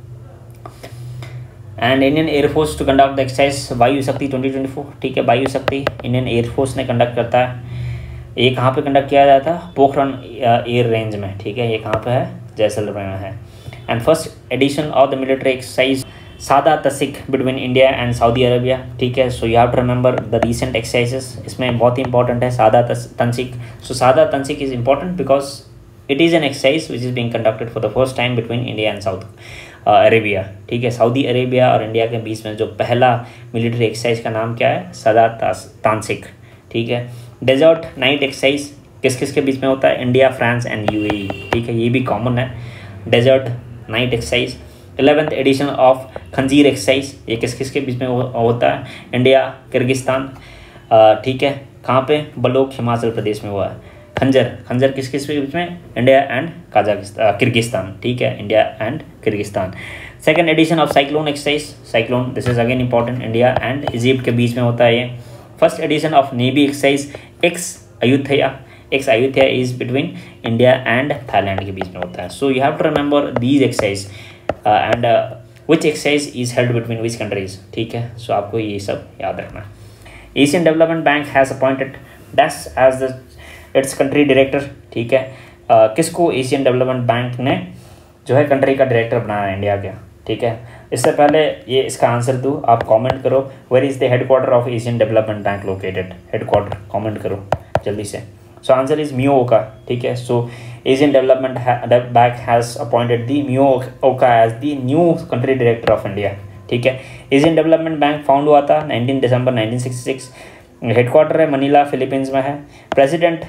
And Indian air force to conduct the exercise Vayu Shakti twenty twenty-four. ठीक है. वायु शक्ति इंडियन एयरफोर्स ने कंडक्ट करता है. ये कहाँ पे कंडक्ट किया जाता है? पोखरण एयर रेंज में. ठीक है. ये कहाँ पे है? जैसलमेर में है. And first edition of the military exercise Sada Tanseeq between India and Saudi Arabia, ठीक है। So you have to remember the recent exercises, इसमें बहुत ही इंपॉर्टेंट है Sada Tanseeq. So Sada Tanseeq is important because it is an exercise which is being conducted for the first time between India and South Arabia, ठीक है। Saudi Arabia और India के बीच में जो पहला मिलिट्री एक्सरसाइज का नाम क्या है, सादा तांसिक, ठीक है। डेजर्ट नाइट एक्सरसाइज किस किस के बीच में होता है, इंडिया, फ्रांस एंड यूएई, ठीक है, ये भी कॉमन है। Desert knight exercise. Eleventh edition of Khanjar exercise, ये किस किस के बीच में हो, होता है, इंडिया, किर्गिस्तान, ठीक है। कहाँ पे, बलोक, हिमाचल प्रदेश में हुआ है। खंजर, खंजर किस किस के बीच में, इंडिया एंड कजाकिस्तान, किर्गिस्तान, ठीक है, India and Kyrgyzstan. Second edition of cyclone exercise, cyclone this is again important, India and Egypt के बीच में होता है ये। First edition of navy exercise ex Ayutthaya, ex Ayutthaya is between India and Thailand के बीच में होता है। So you have to remember these exercise and which exercise is held between which countries, ठीक है। सो आपको ये सब याद रखना। Asian development bank has appointed dash as the its country director, ठीक है। uh, किसको एशियन डेवलपमेंट बैंक ने जो है कंट्री का डायरेक्टर बनाया इंडिया का, ठीक है। इससे पहले ये इसका आंसर दूँ, आप कमेंट करो, where is the headquarter of Asian development bank located, headquarter comment करो जल्दी से। सो आंसर इज मियोओका, ठीक है। So Asian development bank has appointed the Mio Oka as the new country director of India, ठीक है। Asian development bank found हुआ था nineteen December nineteen sixty six. Headquarter है मनीला, फिलीपींस में है। President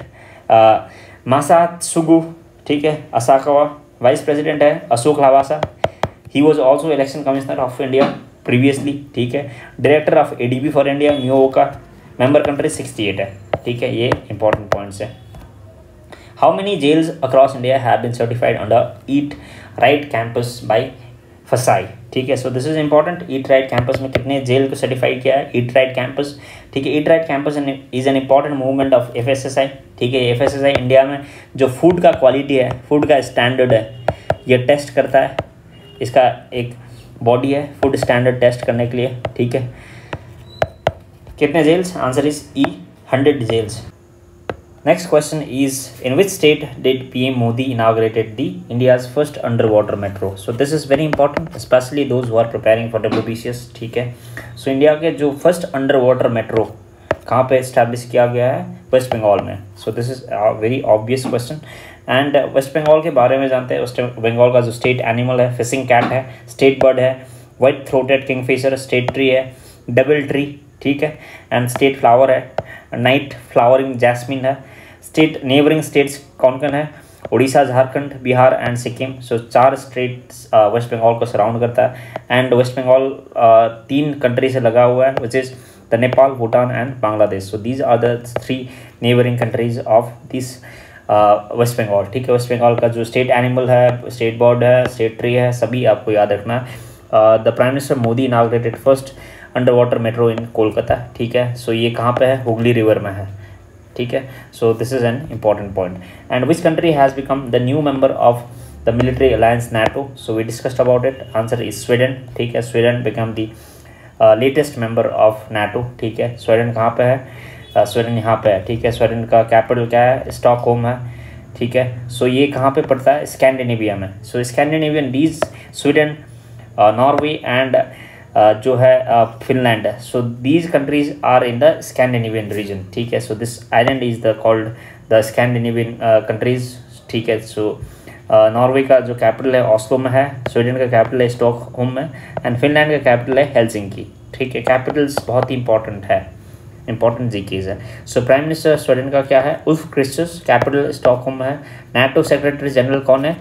Masatsugu, ठीक है, असाकावा। वाइस प्रेसिडेंट है Ashok Lavasa, he was also election commissioner of India previously, ठीक है। Director of ADB for India Mio Oka, member country sixty eight है, ठीक है। ये इंपॉर्टेंट पॉइंट्स है। How many jails across India have been certified under eat right campus by FSSAI, ठीक है। So this is important, eat right campus में कितने jail को सर्टिफाइड किया है, ईट राइट कैंपस, ठीक है। Eat right campus is an important movement of F S S I, ठीक है। F S S I India में जो फूड का क्वालिटी है, फूड का स्टैंडर्ड है, ये टेस्ट करता है। इसका एक बॉडी है फूड स्टैंडर्ड टेस्ट करने के लिए, ठीक है। कितने जेल्स, आंसर इज ई hundred jails. Next question is, in which state did P M Modi inaugurated the India's first underwater metro? So this is very important, especially those who are preparing for W B C S, ठीक है। So India के जो first under metro कहाँ पे establish किया गया है, waste Bengal में। So this is a very obvious question. And West Bengal के बारे में जानते हैं, वेस्ट बंगाल का जो स्टेट एनिमल है फिशिंग कैट है, स्टेट बर्ड है white throated kingfisher, state tree है डबल ट्री, ठीक है। एंड स्टेट फ्लावर है नाइट फ्लावरिंग जैस्मिन है। स्टेट नेबरिंग स्टेट्स कौन कौन है, उड़ीसा, झारखंड, बिहार एंड सिक्किम। सो चार स्टेट्स वेस्ट बंगाल को सराउंड करता है। एंड वेस्ट बंगाल तीन कंट्री से लगा हुआ है, which is the Nepal, Bhutan and Bangladesh. So these are the three neighbouring countries of this West Bengal, ठीक है। वेस्ट बंगाल का जो स्टेट एनिमल है, स्टेट बर्ड है, स्टेट ट्री है, सभी आपको याद रखना है। The prime minister Modi inaugurated first under water metro in Kolkata, ठीक है। सो ये कहाँ पे है, हुगली रिवर में है, ठीक है। So this is an important point. And which country has become the new member of the military alliance NATO? So we discussed about it, answer is Sweden, ठीक है। Sweden become the latest member of NATO, ठीक है। Sweden कहाँ पे है, Sweden uh, यहाँ पे है, ठीक है। स्वीडन का कैपिटल क्या है, स्टॉकहोम है, ठीक है। सो ये कहाँ पे पड़ता है, स्कैंडिनेविया में। So Scandinavian these Sweden, Norway and जो है फिनलैंड है। So these countries are in the Scandinavian region, ठीक है। So this island is the called the Scandinavian countries, ठीक है। सो नॉर्वे का जो कैपिटल है ऑस्लो में है, स्वीडन का कैपिटल है स्टॉकहोम में, एंड फिनलैंड का कैपिटल है हेलसिंकी, ठीक है। कैपिटल्स बहुत ही इंपॉर्टेंट है, इंपॉर्टेंट जी चीज़ है। सो प्राइम मिनिस्टर स्वीडन का क्या है, उल्फ क्रिस्टस, कैपिटल स्टॉकहोम है। नाटो सेक्रेटरी जनरल कौन है,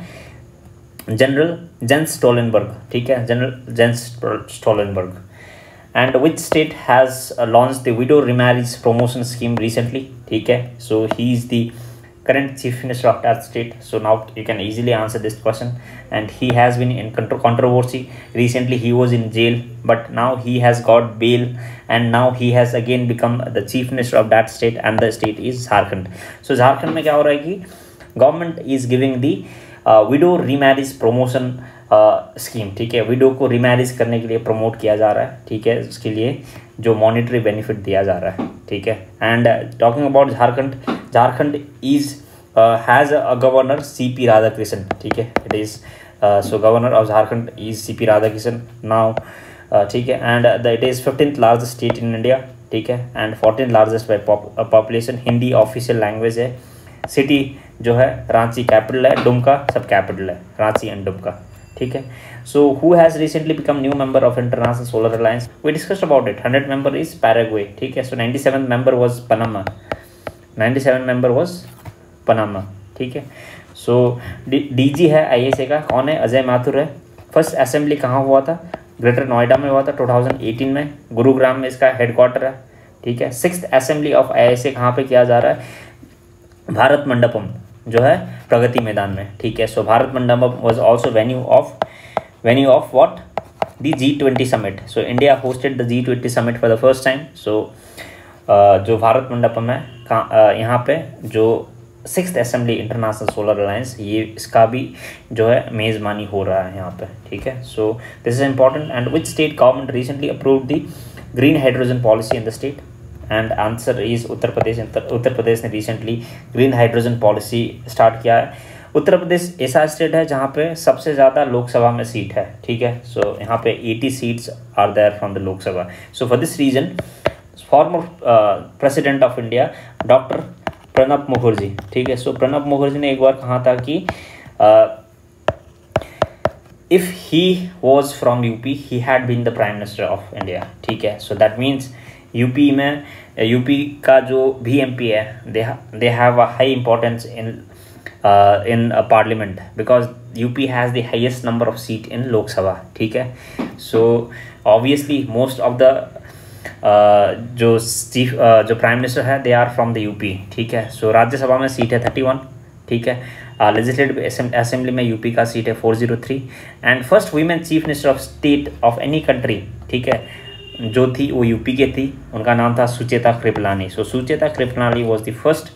जनरल जेंस स्टोलनबर्ग, ठीक है, general Jens Stoltenberg. And which state has launch the widow remarriage promotion scheme recently, ठीक है। So he is the current chief minister of that state. So now you can easily answer this question. And he has been in controversy recently. He was in jail, but now he has got bail, and now he has again become the chief minister of that state, and the state is Jharkhand. So Jharkhand में क्या हो रहा है कि government is giving the uh, widow remarriage promotion scheme, ठीक है। Window को remarriage करने के लिए प्रमोट किया जा रहा है, ठीक है। उसके लिए जो मॉनिटरी बेनिफिट दिया जा रहा है, ठीक है। And talking about Jharkhand, Jharkhand is has a governor C P Radhakrishnan, ठीक है। It is so governor of Jharkhand is C P Radhakrishnan now, ठीक है। And the it is fifteenth largest state in India, ठीक है, and fourteen largest by population. Hindi official language है। City जो है Ranchi capital है, दुमका सब कैपिटल है, रांची एंड दुमका, ठीक है। So who has recently become new member of international solar alliance, we discussed about it. Hundred member is Paraguay, ठीक है। So ninety seven member was Panama, ninety seven member was Panama, ठीक है। सो D G है आई S ए का, कौन है? अजय माथुर है। First assembly कहाँ हुआ था? ग्रेटर नोएडा में हुआ था टू थाउजेंड एटीन में, गुरुग्राम में इसका हेडक्वार्टर है, ठीक है। Sixth assembly of I S A कहाँ पे किया जा रहा है? भारत मंडपम जो है प्रगति मैदान में, ठीक है। So Bharat Mandapam was also venue of venue of what? The G twenty summit. So India hosted the G twenty summit for the first time. So जो भारत मंडपम है कहाँ, uh, यहाँ पे जो sixth assembly international solar alliance, ये इसका भी जो है मेज़बानी हो रहा है यहाँ पे, ठीक है। So this is important. And which state government recently approved the green hydrogen policy in the state? And answer is Uttar Pradesh. Uttar Pradesh ने recently green hydrogen policy start किया है। उत्तर प्रदेश ऐसा स्टेट है जहाँ पे सबसे ज़्यादा लोकसभा में सीट है, ठीक है। सो so, यहाँ पे eighty seats are there from the Lok Sabha. So for this reason former president of India doctor Pranab Mukherjee, ठीक है। सो so, प्रणब मुखर्जी ने एक बार कहा था कि if he was from UP he had been the prime minister of India, ठीक है। सो दैट मीन्स यूपी में यूपी का जो भी एम पी है they they have a high importance in in parliament because UP has the highest number of seat in Lok Sabha, ठीक है। So obviously most of the जो चीफ uh, जो prime minister है they are from the UP, ठीक है। सो राज्यसभा में seat है thirty one, ठीक है। लेजिस्लेटिव असेंबली में यूपी का सीट है four zero three. And first women chief minister of state of any country, ठीक है, जो थी वो यूपी के थी, उनका नाम था Sucheta Kripalani. So Sucheta Kripalani was the first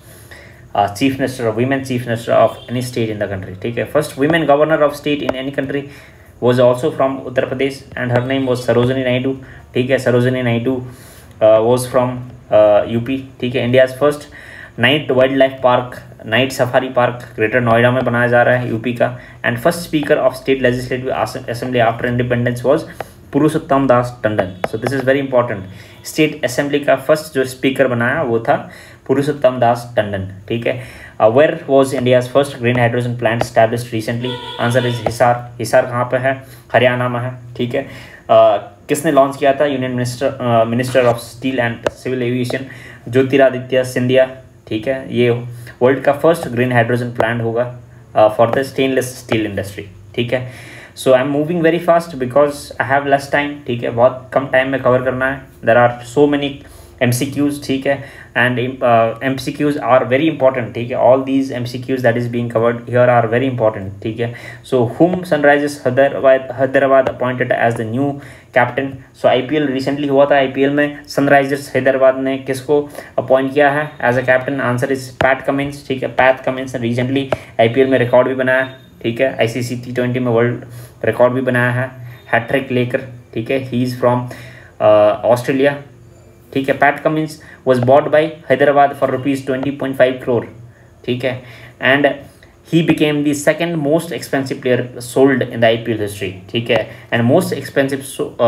chief minister of women chief minister of any state in the country, ठीक है। First women governor of state in any country was also from Uttar Pradesh and her name was Sarojini Naidu, ठीक है। Sarojini Naidu uh, was from uh, U P, ठीक है। India's first night wild life park, night safari park greater Noida में बनाया जा रहा है UP का। And first speaker of state legislative assembly after independence was Purushottam Das Tandon. So this is very important. State assembly का first जो स्पीकर बनाया वो था पुरुषोत्तम दास टंडन, ठीक है। Where was India's first green hydrogen plant established recently? Answer is Hisar. Hisar कहाँ पे है? हरियाणा में है, ठीक है। uh, किसने लॉन्च किया था? Union minister minister of steel and civil aviation Jyotiraditya Scindia, ठीक है। ये वर्ल्ड का फर्स्ट ग्रीन हाइड्रोजन प्लांट होगा for the stainless steel industry, ठीक है। So I am moving very fast because I have less time, ठीक है। बहुत कम टाइम में कवर करना है। There are so many M C Qs, ठीक है। And M C Qs are very important, ठीक है। All these M C Qs that is being covered here are very important, ठीक है। So whom Sunrisers Hyderabad Hyderabad appointed as the new captain. So I P L recently हुआ था, I P L में Sunrisers Hyderabad ने किसको appoint किया है as a captain? Answer is Pat Cummins, ठीक है। पैट कमिंस ने रिसेंटली आई पी एल में रिकॉर्ड भी बनाया, ठीक है। I C C T twenty में वर्ल्ड रिकॉर्ड भी बनाया है हैट्रिक लेकर, ठीक है। ही इज़ फ्रॉम ऑस्ट्रेलिया, ठीक है। Pat Cummins was bought by Hyderabad for rupees twenty point five crore, ठीक है। And he became the second most expensive player sold in the I P L history, ठीक है। And most expensive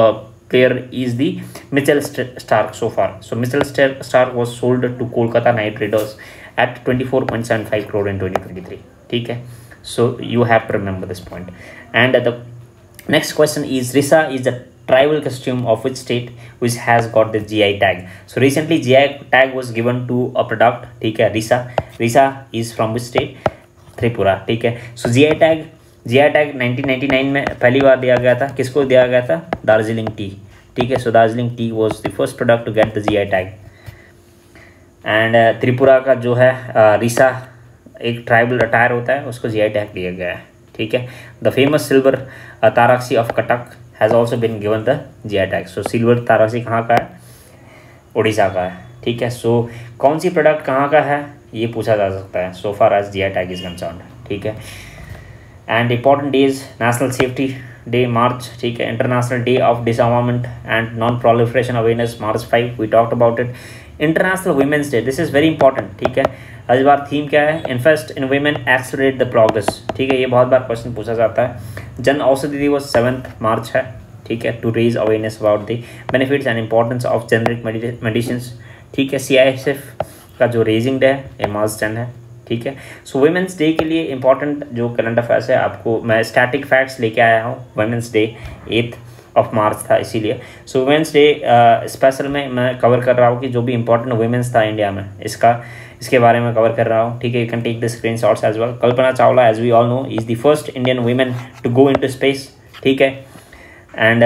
player is the Mitchell Starc so far. So Mitchell Starc was sold to Kolkata Knight Riders at twenty four point seven five crore in twenty twenty three, ठीक है। So you have to remember this point. And the next question is risa is the tribal costume of which state which has got the G I tag? So recently G I tag was given to a product, ठीक है, Risa. Risa is from which state? Tripura, ठीक है। So G I tag G I tag nineteen ninety nine में पहली बार दिया गया था। किसको दिया गया था? दार्जिलिंग टी, ठीक है। So Darjeeling tea was the first product to get the G I tag. And uh, Tripura का जो है रिसा uh, एक ट्राइबल अटायर होता है, उसको G I tag दिया गया है, ठीक है। The famous silver Tarakasi of Cuttack has also been given the G I tag. So silver Tarakasi कहाँ का है? उड़ीसा का है, ठीक है। सो so, कौन सी प्रोडक्ट कहाँ का है ये पूछा जा सकता है so far as G I tag is concerned, ठीक है। And important days national safety day March, ठीक है। International day of disarmament and non proliferation awareness March five, we talked about it. International women's day, this is very important, ठीक है। इस बार theme क्या है, invest in women accelerate the progress, ठीक है, ये बहुत बार क्वेश्चन पूछा जाता है। जन औषधि दिवस सेवन्थ मार्च है, ठीक है, to raise awareness about the benefits and importance of generic medicines, ठीक है। सी आई एस एफ का जो रेजिंग डे है ये मार्च टेन है, ठीक है। सो वुमेंस डे के लिए इंपॉर्टेंट जो करंट अफेयर्स है आपको मैं स्टैटिक फैक्ट्स लेके आया हूँ। Women's day eighth of March था इसीलिए। सो वुमेंस डे स्पेशल में मैं कवर कर रहा हूँ कि जो भी इंपॉर्टेंट वुमेंस था इंडिया में, इसका इसके बारे में कवर कर रहा हूँ, ठीक है। You can take the screen shots as well. Kalpana Chawla as we all know is the first Indian women to go into space, ठीक है। And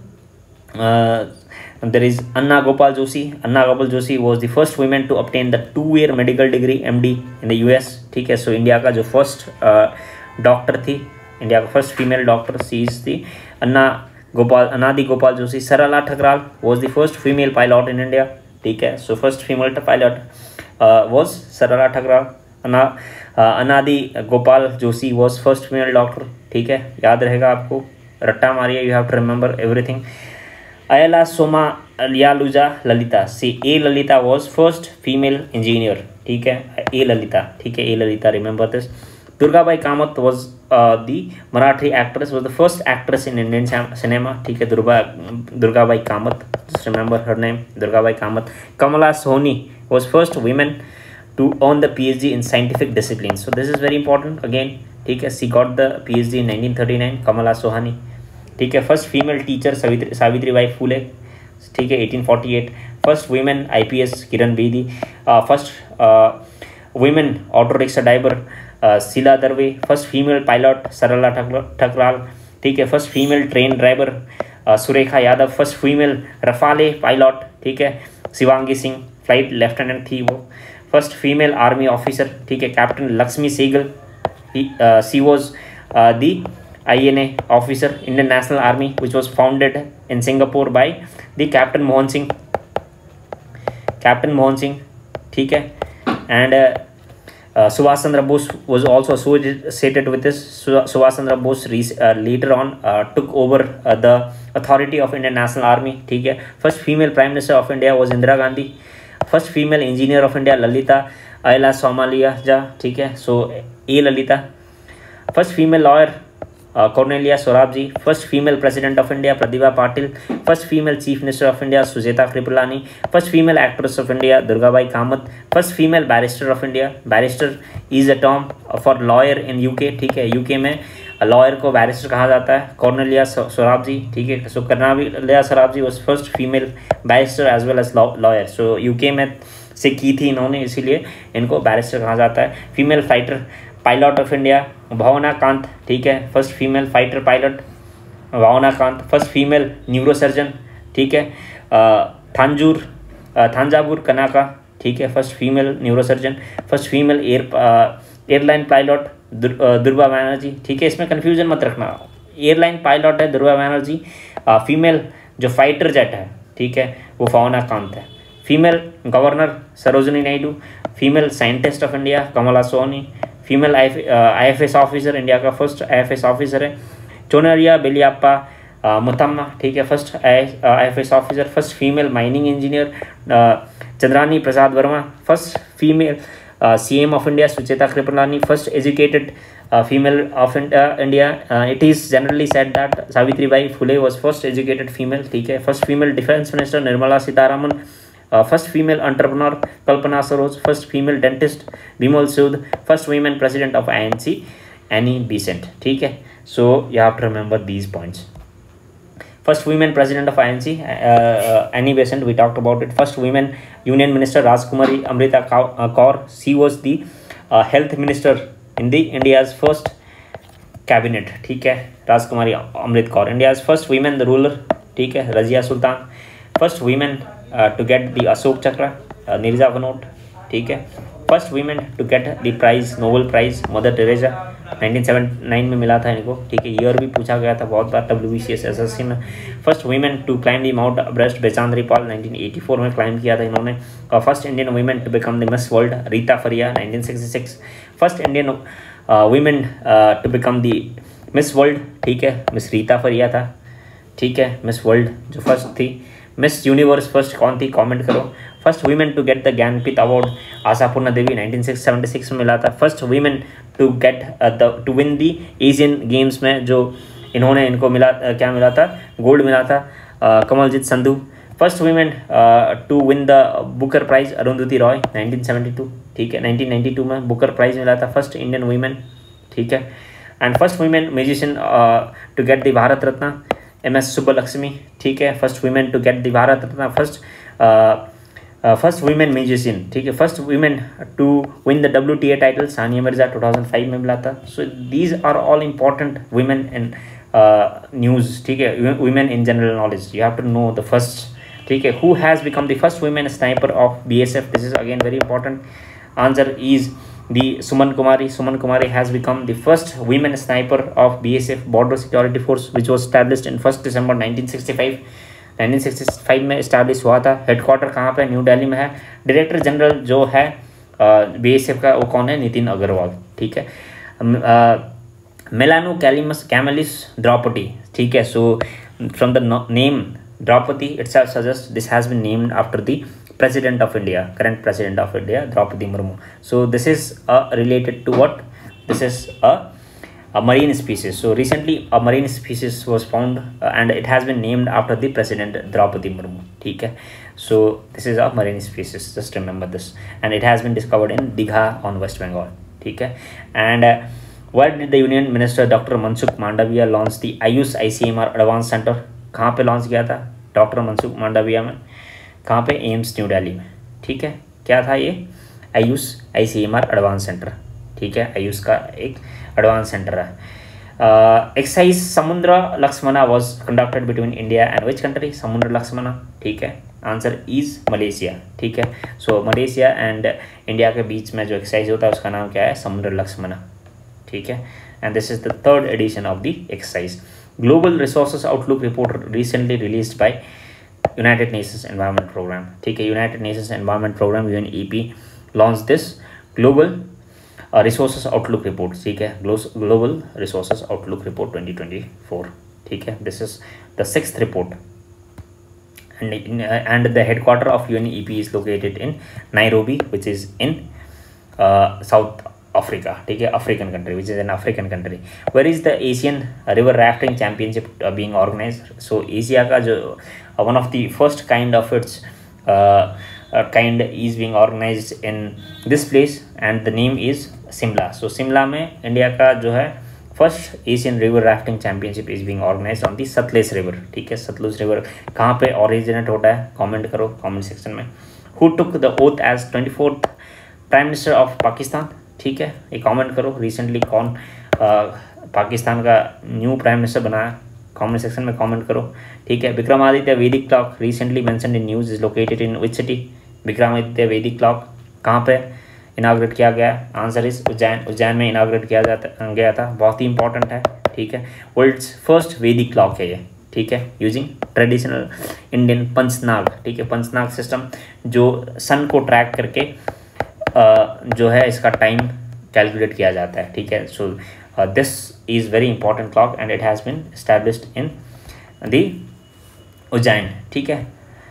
there is Anna Gopal Joshi. Anna Gopal Joshi was the first woman to obtain the two-year medical degree M D in the U S, ठीक है। So India का जो first doctor थी, India का first female doctor she is थी अन्ना गोपाल अनादि गोपाल जोशी। सरला Thakral was the first female pilot in India, ठीक है। So first female pilot was Sarla Thakral. Ana Anandi Gopal Joshi was first female doctor, ठीक है, याद रहेगा आपको, रट्टा मारिए, you have to remember everything. Ayyalasomayajula Lalitha, see A Lalitha was first female engineer, ठीक है, ए ललिता, ठीक है, A Lalitha, remember this. Durgabai Kamat was the Marathi actress, was the first actress in Indian cinema, ठीक है, Durga Durgabai Kamat, just remember her name, Durgabai Kamat. Kamala Soni was first women to earn the P H D in scientific discipline, so this is very important again, ठीक है। She got the P H D in nineteen thirty nine, Kamala Sohani, ठीक है। First female teacher Savitri Savitribai Phule, ठीक है, eighteen forty eight. First women I P S Kiran Bedi. First women auto rickshaw driver Sheela Darve. First female pilot सरला ठकराल, ठीक है। First female train driver Surekha Yadav. First female Rafale pilot, ठीक है, Shivangi Singh, flight lieutenant थी वो। फर्स्ट फीमेल आर्मी ऑफिसर, ठीक है, captain Lakshmi Sehgal, she was the I N A officer, Indian National Army, which was founded in Singapore by the Captain Mohan Singh, Captain Mohan Singh, ठीक है। And uh, uh, Subhash Chandra Bose was also associated with this. Subhash Chandra Bose uh, later on uh, took over uh, the authority of Indian National Army, ठीक है। First female Prime Minister of India was Indira Gandhi. First female engineer of India Lalita Ayala Somalia, ठीक है, so A Lalita. First female lawyer Cornelia Sorabji. First female president of India Pratibha Patil. First female chief minister of India Sucheta Kripalani. First female actress of India Durgabai Kamat. First female barrister of India, barrister is a term for lawyer in UK, ठीक है, UK में lawyer को barrister कहा जाता है, Cornelia Sorabji, ठीक है। So Cornelia Sorabji was first female barrister as well as lawyer, so UK में से की थी इन्होंने, इसीलिए इनको बैरिस्टर कहा जाता है। Female fighter pilot of India Bhawana Kanth, ठीक है, first female fighter pilot Bhawana Kanth. First female neurosurgeon, ठीक है, थांजूर थांजावुर कनाका, ठीक है, first female neurosurgeon. First female air airline pilot Durga Banerjee, ठीक है, इसमें कन्फ्यूजन मत रखना, एयरलाइन पायलट है दुर्गा बैनर्जी। फीमेल जो फाइटर जेट है, ठीक है, वो भावना कांत है। Female governor Sarojini Naidu. Female scientist of India Kamala Soni. Female I F S officer, India का first I F S officer है चोनरिया बेलियाप्पा मुथम्मा, ठीक है, first I F S officer. First female mining engineer Chandrani Prasad Verma. First female C M of India Sucheta Kripalani. First educated female of India, it is generally said that Savitribai Phule was first educated female, ठीक है। First female defence minister Nirmala Sitharaman. First female entrepreneur Kalpana Saroj. First female dentist Bimal Sood. First women president of I N C Annie Besant, ठीक है। So you have to remember these points. First women president of I N C Annie Besant, we talked about it. First women union minister Rajkumari Amrita Kaur, she was the health minister in the India's first cabinet, ठीक है, Rajkumari Amrit Kaur. India's first women the ruler, ठीक है, Razia Sultan. First women to get the Ashok Chakra Neerja Bhanot, ठीक है। First women to get the prize Nobel prize Mother Teresa, nineteen seventy nine में मिला था इनको, ठीक है। ईयर भी पूछा गया था बहुत बार W B C S S S C में। First women to climb the mount Everest Bachendri Pal, nineteen eighty four में क्लाइम किया था इन्होंने। और first Indian women to become the miss world Reita Faria, nineteen sixty six. First Indian women to become the miss world, ठीक है, miss Reita Faria था, ठीक है। मिस वर्ल्ड जो फर्स्ट थी। मिस यूनिवर्स फर्स्ट कौन थी, कमेंट करो। First women to get the Jnanpith award Ashapurna Devi nineteen seventy six में मिला था। First women to get the to win the Asian Games में जो इन्होंने इनको मिला uh, क्या मिला था, गोल्ड मिला था, uh, Kamaljeet Sandhu. First women to win the Booker prize Arundhati Roy nineteen seventy two, ठीक है, नाइनटीन नाइंटी टू में बुकर प्राइज मिला था, फर्स्ट इंडियन वीमेन, ठीक है। And first women musician to get the Bharat Ratna M S Subbulakshmi, ठीक है, first women to get the Bharat Ratna. First first women musician, ठीक है, first women to win the W T A title Sania Mirza two thousand five में मिला था। So these are all important women in news, ठीक है, women in general knowledge, you have to know the first, ठीक है। Who has become the first women sniper of B S F, this is again very important. Answer is the Suman Kumari, Suman Kumari has become the first women sniper of B S F border security force which was established in first December nineteen sixty five, nineteen sixty five में establish हुआ था। Headquarter कहाँ पे, New Delhi में है। Director general जो है B S F का वो कौन है, नितिन अग्रवाल, ठीक है। मेलानो कैलिमस कैमलिस द्रौपदी, ठीक है। So from the name Draupadi itself suggests this has been named after the President of India, current President of India, Draupadi Murmu. So this is uh, related to what? This is a, a marine species. So recently a marine species was found uh, and it has been named after the President Draupadi Murmu. ठीक है. So this is a marine species. Just remember this. And it has been discovered in Digha on West Bengal. ठीक है. And uh, where did the Union Minister Doctor Mansukh Mandaviya launch the Ayush I C M R Advanced Center? कहाँ पे launch किया था doctor Mansukh Mandaviya में, कहाँ पे, AIIMS new Delhi में, ठीक है। क्या था ये, Ayush I C M R advance centre, ठीक है, आयुष का एक एडवांस सेंटर है। Exercise Samudra Lakshmana was conducted between India and which country, Samudra Lakshmana, ठीक है, आंसर इज मलेशिया, ठीक है। सो मलेशिया एंड इंडिया के बीच में जो एक्सरसाइज होता है उसका नाम क्या है, समुद्र लक्ष्मणा, ठीक है। And this is the third edition of the exercise. Global Resources Outlook report recently released by United Nations Environment Program, ठीक है, United Nations Environment Program U N E P launched this Global uh, Resources Outlook report, ठीक है, Global Resources Outlook report twenty twenty-four, ठीक है। This is the sixth report and in, uh, and the headquarter of U N E P is located in Nairobi, which is in uh, South Africa, ठीक है, African country which is an African country. Where is the Asian river rafting championship being organised? So Asia का जो one of the first kind of its kind is being organised in this place and the name is Shimla. So Shimla में India का जो है first Asian river rafting championship is being organised on the Sutlej river, ठीक है। Sutlej river कहाँ पे originate होता है, कमेंट करो कमेंट सेक्शन में। Who took the oath as twenty fourth prime minister of Pakistan, ठीक है, ये कमेंट करो। रिसेंटली कौन आ, पाकिस्तान का न्यू प्राइम मिनिस्टर बनाया, कमेंट सेक्शन में कमेंट करो, ठीक है। Vikramaditya Vedic clock recently mentioned in news is located in which city? Vikramaditya Vedic clock कहाँ पे इनाग्रेट किया गया? आंसर इज उज्जैन, उज्जैन में इनाग्रेट किया जाता गया था, बहुत ही इंपॉर्टेंट है, ठीक है। वर्ल्ड्स फर्स्ट वैदिक क्लॉक है ये, ठीक है, यूजिंग ट्रेडिशनल इंडियन पंचनाग, ठीक है, पंचनाग सिस्टम जो सन को ट्रैक करके Uh, जो है इसका टाइम कैलकुलेट किया जाता है, ठीक है। So this is very important clock and it has been established in the Ujjain, ठीक है।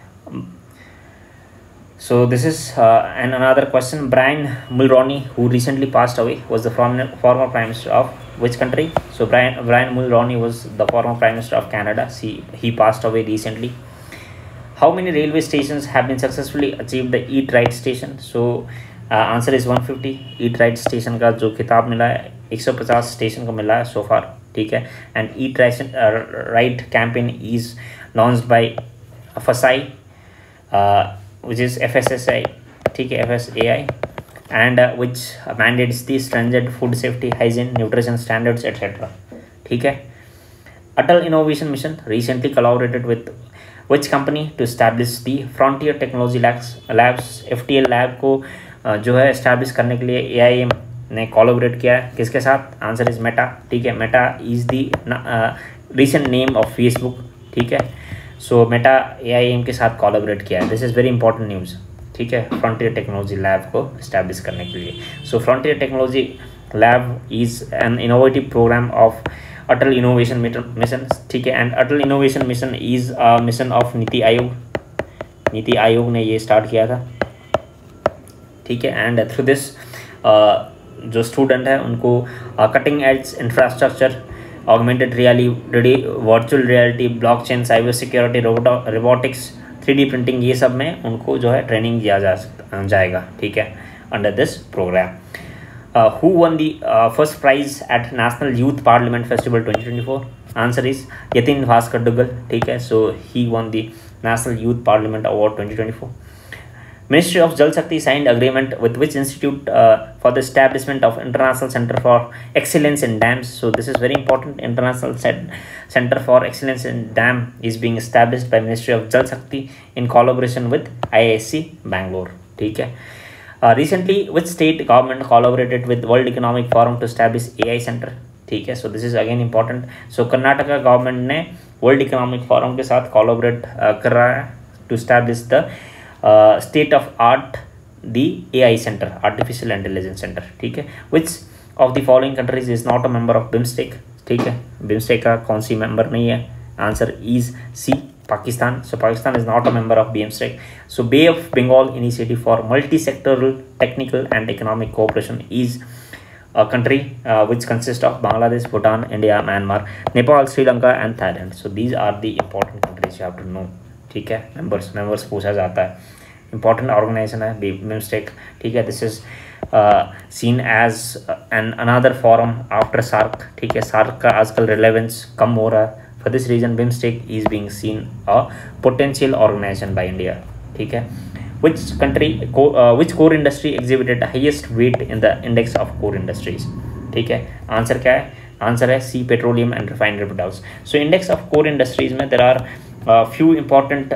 So this is an another question. Brian Mulroney who recently passed away was the former prime minister of which country? So Brian Brian Mulroney was the former prime minister of Canada, she he passed away recently. How many railway stations have been successfully achieve the eat right station? So answer is one fifty. Eat right station का जो खिताब मिला है एक सौ पचास station को मिला है सो फार, ठीक है। And eat right campaign is launched by FSSAI which is F S S I, ठीक है, F S A I and which mandates the standard food safety hygiene nutrition standards etcetera, ठीक है। Atal innovation mission recently collaborated with which company to establish the frontier technology labs labs F T L lab को जो है establish करने के लिए ए I am ने collaborate किया है, किसके साथ? आंसर इज मेटा, ठीक है। Meta is the recent name of Facebook, ठीक है। सो मेटा ए आई एम के साथ कोलैबोरेट किया है, this is very important news, ठीक है, फ्रंटियर टेक्नोलॉजी लैब को इस्टेब्लिश करने के लिए। So frontier technology lab is an innovative programme of Atal innovation mission, ठीक है। And Atal innovation mission is a mission of NITI Aayog, NITI Aayog ने ये स्टार्ट किया था, ठीक है। एंड थ्रू दिस जो स्टूडेंट है उनको cutting edge infrastructure, augmented reality, virtual reality, blockchain, cyber security, robotics, three D printing, ये सब में उनको जो है ट्रेनिंग दिया जा सकता जाएगा, ठीक है, under this programme. Who won the first prize at national youth parliament festival twenty twenty four? Answer is Yatin Bhaskar Duggal, ठीक है। So he won the national youth parliament award twenty twenty four. Ministry of Jal Shakti signed agreement with which institute uh, for the establishment of International Center for Excellence in Dams? So this is very important. International Center for Excellence in Dam is being established by Ministry of Jal Shakti in collaboration with I I S C Bangalore. ठीक है। Uh, recently, which state government collaborated with World Economic Forum to establish A I Center? ठीक है। So this is again important. So Karnataka government ने World Economic Forum के साथ collaborate uh, कर रहा है to establish the Uh, state of art the A I Center, Artificial Intelligence Center, ठीक है। Which of the following countries is not a member of BIMSTEC? ठीक है, BIMSTEC का कौन सी मेंबर नहीं है? Answer is C, Pakistan. So Pakistan is not a member of BIMSTEC. So Bay of Bengal Initiative for Multi-Sectoral Technical and Economic Cooperation is a country uh, which consists of Bangladesh, Bhutan, India, Myanmar, Nepal, Sri Lanka and Thailand. So these are the important countries you have to know, ठीक है। Members members पूछा जाता है, important organisation है बिम्स्टेक, ठीक है। This is seen as an another forum after SAARC, ठीक है। सार्क का आजकल रिलेवेंस कम हो रहा है, for this reason BIMSTEC is being seen a potential organisation by India, ठीक है। Which country which core industry exhibited highest weight in the index of core industries? ठीक है, आंसर क्या है? आंसर है C, petroleum and refinery products. So index of core industries में there are few important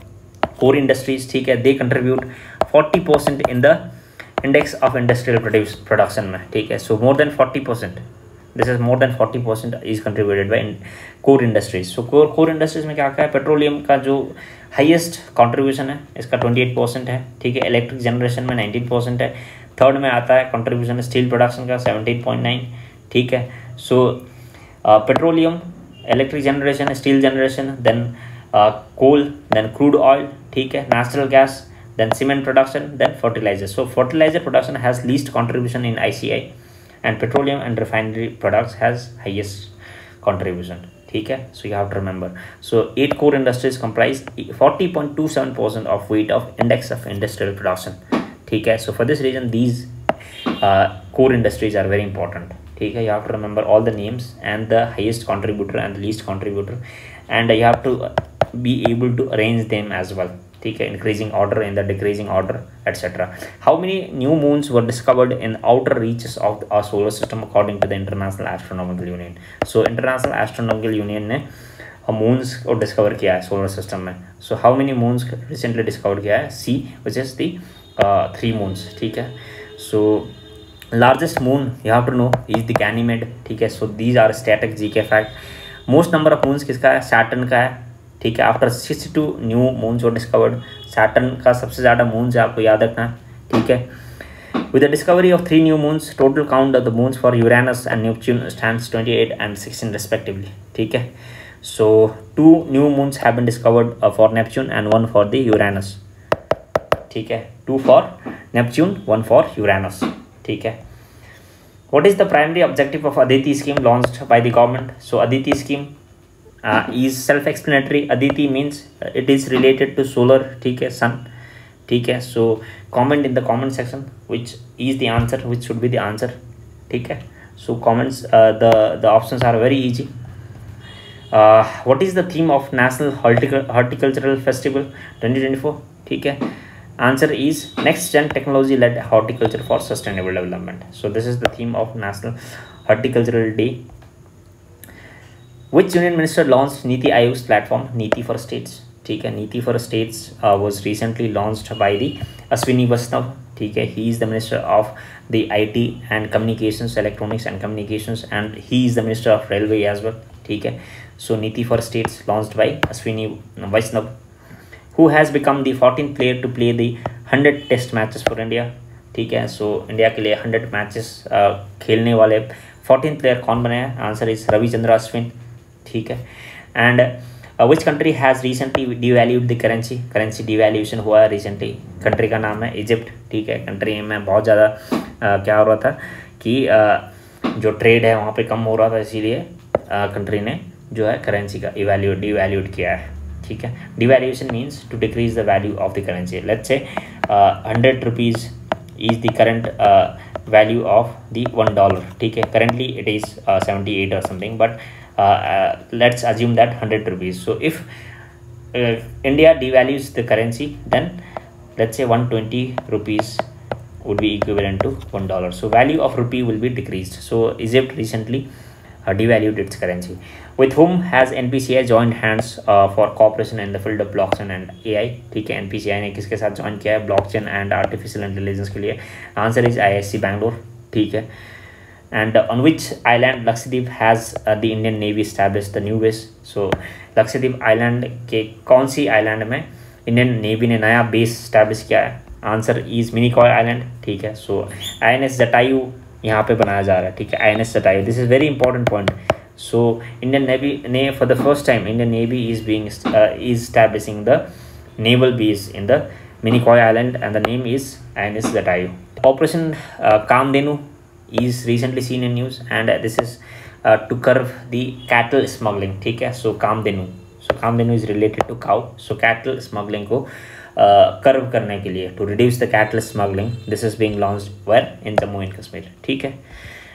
core industries, ठीक है। They contribute forty percent in the index of industrial produce production में, ठीक है। So more than forty percent, this is more than forty percent is contributed by core industries. So core core industries में क्या क्या है? Petroleum का जो highest contribution है इसका ट्वेंटी एट परसेंट है, ठीक है। इलेक्ट्रिक जनरेशन में नाइनटीन परसेंट है। थर्ड में आता है कंट्रीब्यूशन स्टील प्रोडक्शन का सेवनटीन पॉइंट नाइन, ठीक है। So petroleum, electric generation, steel generation, then coal, then crude oil, ठीक है, natural gas, then cement production, then fertilizer. So fertilizer production has least contribution in I C I and petroleum and refinery products has highest contribution, ठीक है। So you have to remember. So eight core industries comprise forty point two seven percent of weight of index of industrial production, ठीक है। So for this reason these uh, core industries are very important, ठीक है। You have to remember all the names and the highest contributor and the least contributor, and you have to be able to arrange them as well, ठीक है, increasing order, in the decreasing order, et cetera. How many new moons were discovered in outer reaches of our solar system according to the International Astronomical Union? So International Astronomical Union ने moons को discover किया है solar system में. So how many moons recently discovered किया है? C, which is the uh, three moons, ठीक है. So largest moon you have to know is the Ganymede, ठीक है. So these are static G K fact. Most number of moons किसका है? Saturn का है, ठीक है। After sixty two new moons were discovered, Saturn का सबसे ज़्यादा मून्स है, आपको याद रखना है, ठीक है। With the discovery of three new moons, total count of the moons for Uranus and Neptune stands twenty eight and sixteen respectively, ठीक है। So two new moons have been discovered for Neptune and one for the Uranus, ठीक है। Two for Neptune, one for Uranus, ठीक है। What is the primary objective of Aditi scheme launched by the government? So Aditi scheme Uh, is self-explanatory. Aditi means uh, it is related to solar, ठीक है, sun, ठीक है। So comment in the comment section which is the answer, which should be the answer, ठीक है। So comments, uh, the the options are very easy. Uh, what is the theme of National Hortic Horticultural Festival twenty twenty-four? ठीक है, answer is next gen technology led horticulture for sustainable development. So this is the theme of National Horticultural Day. Which union minister launched Niti Aayog's platform Niti for States? ठीक है, Niti for States uh, was recently launched by the Ashwini Vaishnav, ठीक है। He is the minister of the I T and communications, electronics and communications, and he is the minister of railway as well, ठीक है। So Niti for States launched by Ashwini Vaishnav, who has become the fourteenth player to play the hundred test matches for India, ठीक है। So India के लिए hundred matches uh, खेलने वाले fourteenth player कौन बने हैं? आंसर इज रविचंद्र अश्विन, ठीक है। And which country has recently devalued the currency, currency devaluation हुआ है रिसेंटली, कंट्री का नाम है इजिप्ट, ठीक है। कंट्री में बहुत ज़्यादा uh, क्या हो रहा था कि uh, जो ट्रेड है वहाँ पे कम हो रहा था, इसीलिए कंट्री uh, ने जो है करेंसी का इवैल्यूट डिवैल्यूट किया है, ठीक है। Devaluation means to decrease the value of the currency. Let's say hundred rupees is the current value of the one dollar, ठीक है। Currently it is seventy eight और something, but let's assume that hundred rupees. So if India devalues the currency, then let's say one hundred twenty rupees would be equivalent to one dollar. So value of rupee will be decreased. So Egypt recently uh, devalued its currency. With whom has N P C I joined hands uh, for cooperation in the field of blockchain and A I? ठीक है, N P C I ने किसके साथ join किया है blockchain and artificial intelligence के लिए? Answer is I I S C Bangalore, ठीक है। And uh, on which island Lakshadweep has uh, the Indian Navy established the new base? So Lakshadweep island के कौन सी आइलैंड में इंडियन नेवी ने नया बेस स्टैब्लिश किया है? आंसर इज मिनिकॉय आइलैंड, ठीक है। So I N S Jatayu यहाँ पे बनाया जा रहा है, ठीक है, I N S Jatayu. This is very important point. So Indian navy ने for the first time Indian navy is being is establishing the naval base in the Minicoy island and the name is I N S Jatayu. Operation Kamdhenu is recently seen in news, and uh, this is uh, to curb the cattle smuggling, ठीक है। so Kamdhenu, so Kamdhenu is related to cow, so cattle smuggling को curb uh, करने के लिए, to reduce the cattle smuggling, this is being launched where in Jammu and Kashmir, ठीक है।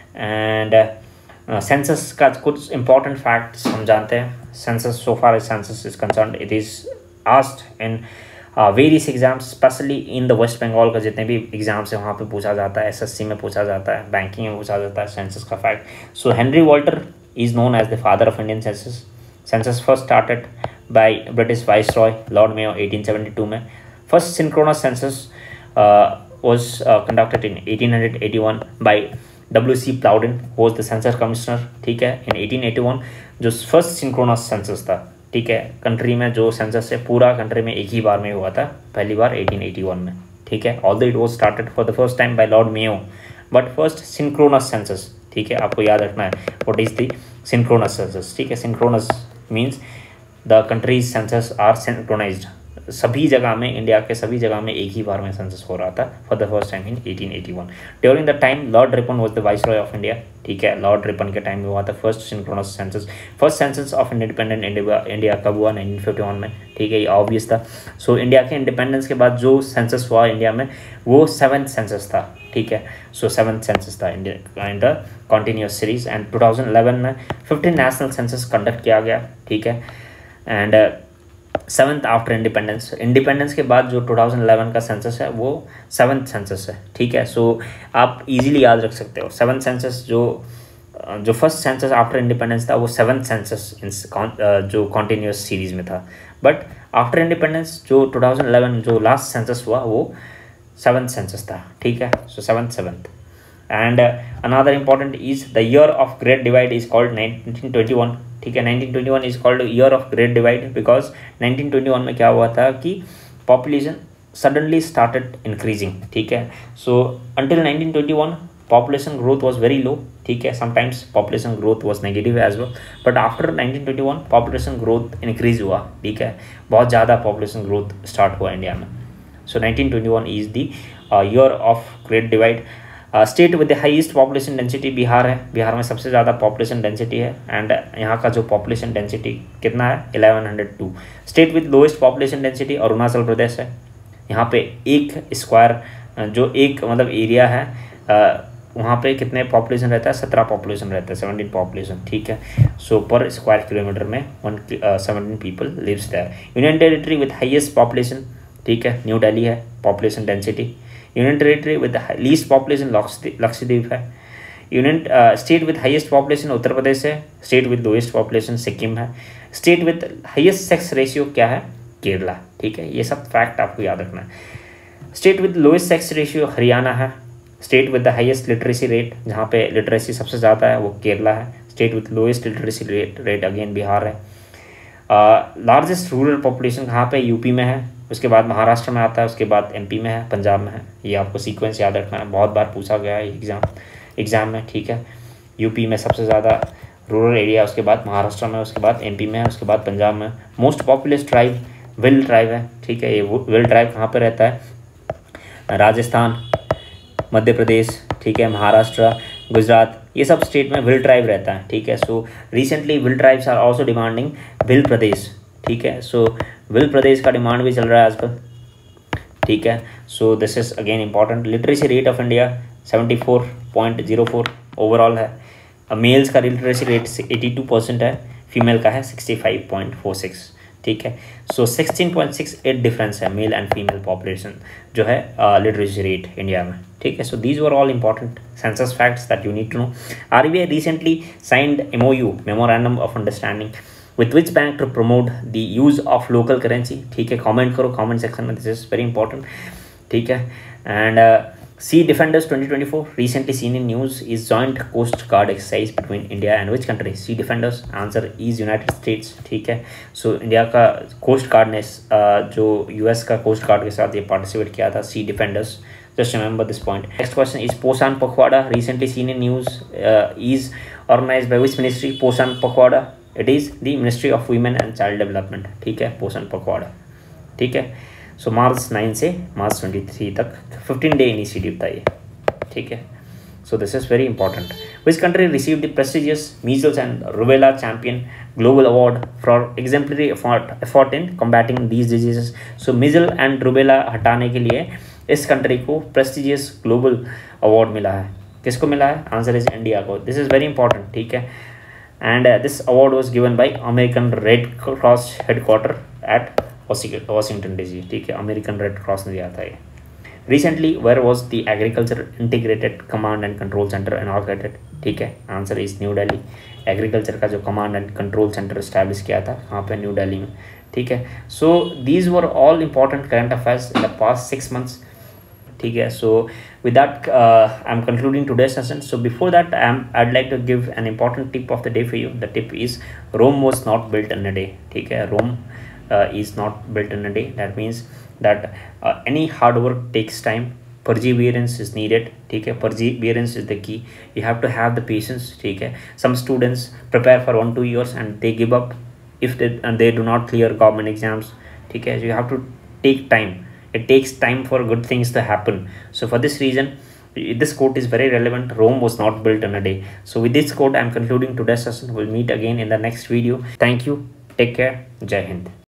and census uh, uh, का कुछ important facts हम जानते हैं। Census, so far as census is concerned, it is asked in various exams, specially in the West Bengal का जितने भी एग्जाम्स हैं वहाँ पे पूछा जाता है, एसएससी में पूछा जाता है, बैंकिंग में पूछा जाता है सेंसस का fact. So Henry Walter is known as the father of Indian census. Census first started by British viceroy Lord Mayo eighteen seventy two में। First synchronous census was conducted in eighteen eighty one by W C Plowden was the census commissioner, ठीक है। In eighteen eighty one जो first synchronous census था, ठीक है, country में जो census है पूरा कंट्री में एक ही बार में हुआ था, पहली बार एटीन एटी वन में, ठीक है। Although it was started for the first time by Lord Mayo, but first synchronous census, ठीक है, आपको याद रखना है what is the synchronous census, ठीक है। Synchronous means the countries census are synchronised, सभी जगह में, इंडिया के सभी जगह में एक ही बार में सेंसस हो रहा था for the first time in eighteen eighty one. During the time Lord Ripon was the viceroy of India, ठीक है। लॉर्ड रिपन के टाइम में हुआ था first synchronous census. First census of independent India India कब हुआ? नाइनटीन फिफ्टी वन में, ठीक है, ये ऑब्वियस था। सो so, इंडिया के इंडिपेंडेंस के बाद जो सेंसस हुआ इंडिया में वो सेवन्थ सेंसस था, ठीक है। सो सेवन्थ सेंसस था India in the continuous series. And two thousand eleven में फिफ्टीन नेशनल सेंसस कंडक्ट किया गया, ठीक है। And seventh after independence, independence के बाद जो टू थाउजेंड इलेवन का सेंसस है वो सेवन्थ सेंसस है, ठीक है। सो so, आप इजीली याद रख सकते हो सेवन्थ सेंसस, जो जो फर्स्ट सेंसस आफ्टर इंडिपेंडेंस था वो सेवन्थ सेंसस इन जो कॉन्टिन्यूस सीरीज में था, बट आफ्टर इंडिपेंडेंस जो टू थाउजेंड इलेवन जो लास्ट सेंसस हुआ वो सेवन्थ सेंसस था, ठीक है। So seventh seventh and another important is the year of great divide is called nineteen twenty one, ठीक है। Nineteen twenty one is called year of great divide because nineteen twenty one में क्या हुआ था कि पॉपुलेशन सडनली स्टार्टेड इंक्रीजिंग, ठीक है। So until nineteen twenty one population growth was very low, ठीक है। sometimes population growth was negative as well, but after nineteen twenty one population growth increase हुआ, ठीक है, बहुत ज़्यादा population growth start हुआ इंडिया में। so nineteen twenty one is the uh, year of great divide. State with the highest population density Bihar है, बिहार में सबसे ज़्यादा पॉपुलेशन डेंसिटी है, एंड यहाँ का जो पॉपुलेशन डेंसिटी कितना है? Eleven hundred two. State with lowest population density Arunachal Pradesh है, यहाँ पे एक स्क्वायर जो एक मतलब एरिया है वहाँ पे कितने पॉपुलेशन रहता है? सत्रह पॉपुलेशन रहता है, सेवनटीन पॉपुलेशन, ठीक है। सो पर स्क्वायर किलोमीटर में one seventeen people lives there. Union territory with highest population, ठीक है, न्यू दिल्ली है population density. Union territory with least population Lakshadweep है। Union state with highest population Uttar Pradesh है। State with lowest population Sikkim है। State with highest sex ratio क्या है? केरला, ठीक है। ये सब फैक्ट आपको याद रखना है। State with lowest sex ratio Haryana है। State with the highest literacy rate, जहाँ पे लिटरेसी सबसे ज़्यादा है वो केरला है। State with lowest literacy rate rate again Bihar है। लार्जेस्ट रूरल पॉपुलेशन कहाँ पे? यूपी में है, उसके बाद महाराष्ट्र में आता है, उसके बाद एमपी में है, पंजाब में है। ये आपको सीक्वेंस याद रखना है, बहुत बार पूछा गया है एग्ज़ाम एग्ज़ाम में, ठीक है। यूपी में सबसे ज़्यादा रूरल एरिया, उसके बाद महाराष्ट्र में, उसके बाद एमपी में है, उसके बाद पंजाब में। Most populous tribe Bhil tribe है, ठीक है। ये विल ट्राइब कहाँ पर रहता है? राजस्थान, मध्य प्रदेश, ठीक है, महाराष्ट्र, गुजरात, ये सब स्टेट में विल ट्राइब रहता है, ठीक है। So recently Bhil tribes are also demanding Bhil Pradesh, ठीक है। सो विल प्रदेश का डिमांड भी चल रहा है आजकल, ठीक है। So this is again important. Literacy rate of India seventy four point zero four overall है। मेल्स का literacy rate eighty two percent है, फीमेल का है sixty five point four six, ठीक है। So sixteen point six eight difference है male and female population जो है लिटरेसी रेट इंडिया में, ठीक है। So these were all important census facts that you need to know. RBI recently signed MoU, memorandum of understanding, with which bank to promote the use of local currency, ठीक है। Comment करो comment section में, this is very important, ठीक है। And sea defenders twenty twenty four recently seen in news is joint coast guard exercise between India and which country? Sea defenders, answer is United States, ठीक है। So India का coast guard ने uh, जो US का coast guard के साथ ये participate किया था, sea defenders, just remember this point. Next question is Posan Pakhwada, recently seen in news, uh, is organized by which ministry? Posan Pakhwada, it is the ministry of women and child development, ठीक है। पोषण पखवाड़ा, ठीक है। सो March nine से March twenty three तक fifteen day initiative था ये, ठीक है। So this is very important. Which country receive the prestigious measles and rubella champion global award for exemplary effort in combating these diseases? So measle and rubella हटाने के लिए इस country को prestigious global award मिला है। किसको मिला है? आंसर इज इंडिया को। दिस इज वेरी इंपॉर्टेंट, ठीक है। And uh, this award was given by American Red Cross headquarter at Washington D C, ठीक है। American Red Cross ने दिया था ये। Recently, where was the Agriculture Integrated Command and Control Center inaugurated? ठीक है, answer is New Delhi. Agriculture का जो command and control centre establish किया था वहाँ पे न्यू दिल्ली में, ठीक है। So these were all important current affairs in the past six months, ठीक है। सो with that uh, I'm concluding today's session. So before that I'm, I'd like to give an important tip of the day for you. The tip is Rome was not built in a day, ठीक है। Rome uh, is not built in a day. That means that uh, any hard work takes time, perseverance is needed, ठीक है। Perseverance is the key. You have to have the patience, ठीक है। Some students prepare for one two years and they give up if they and they do not clear government exams, ठीक है। So you have to take time. It takes time for good things to happen. So for this reason, this quote is very relevant. Rome was not built in a day. So with this quote, I'm concluding today's session. We'll meet again in the next video. Thank you. Take care. Jai Hind.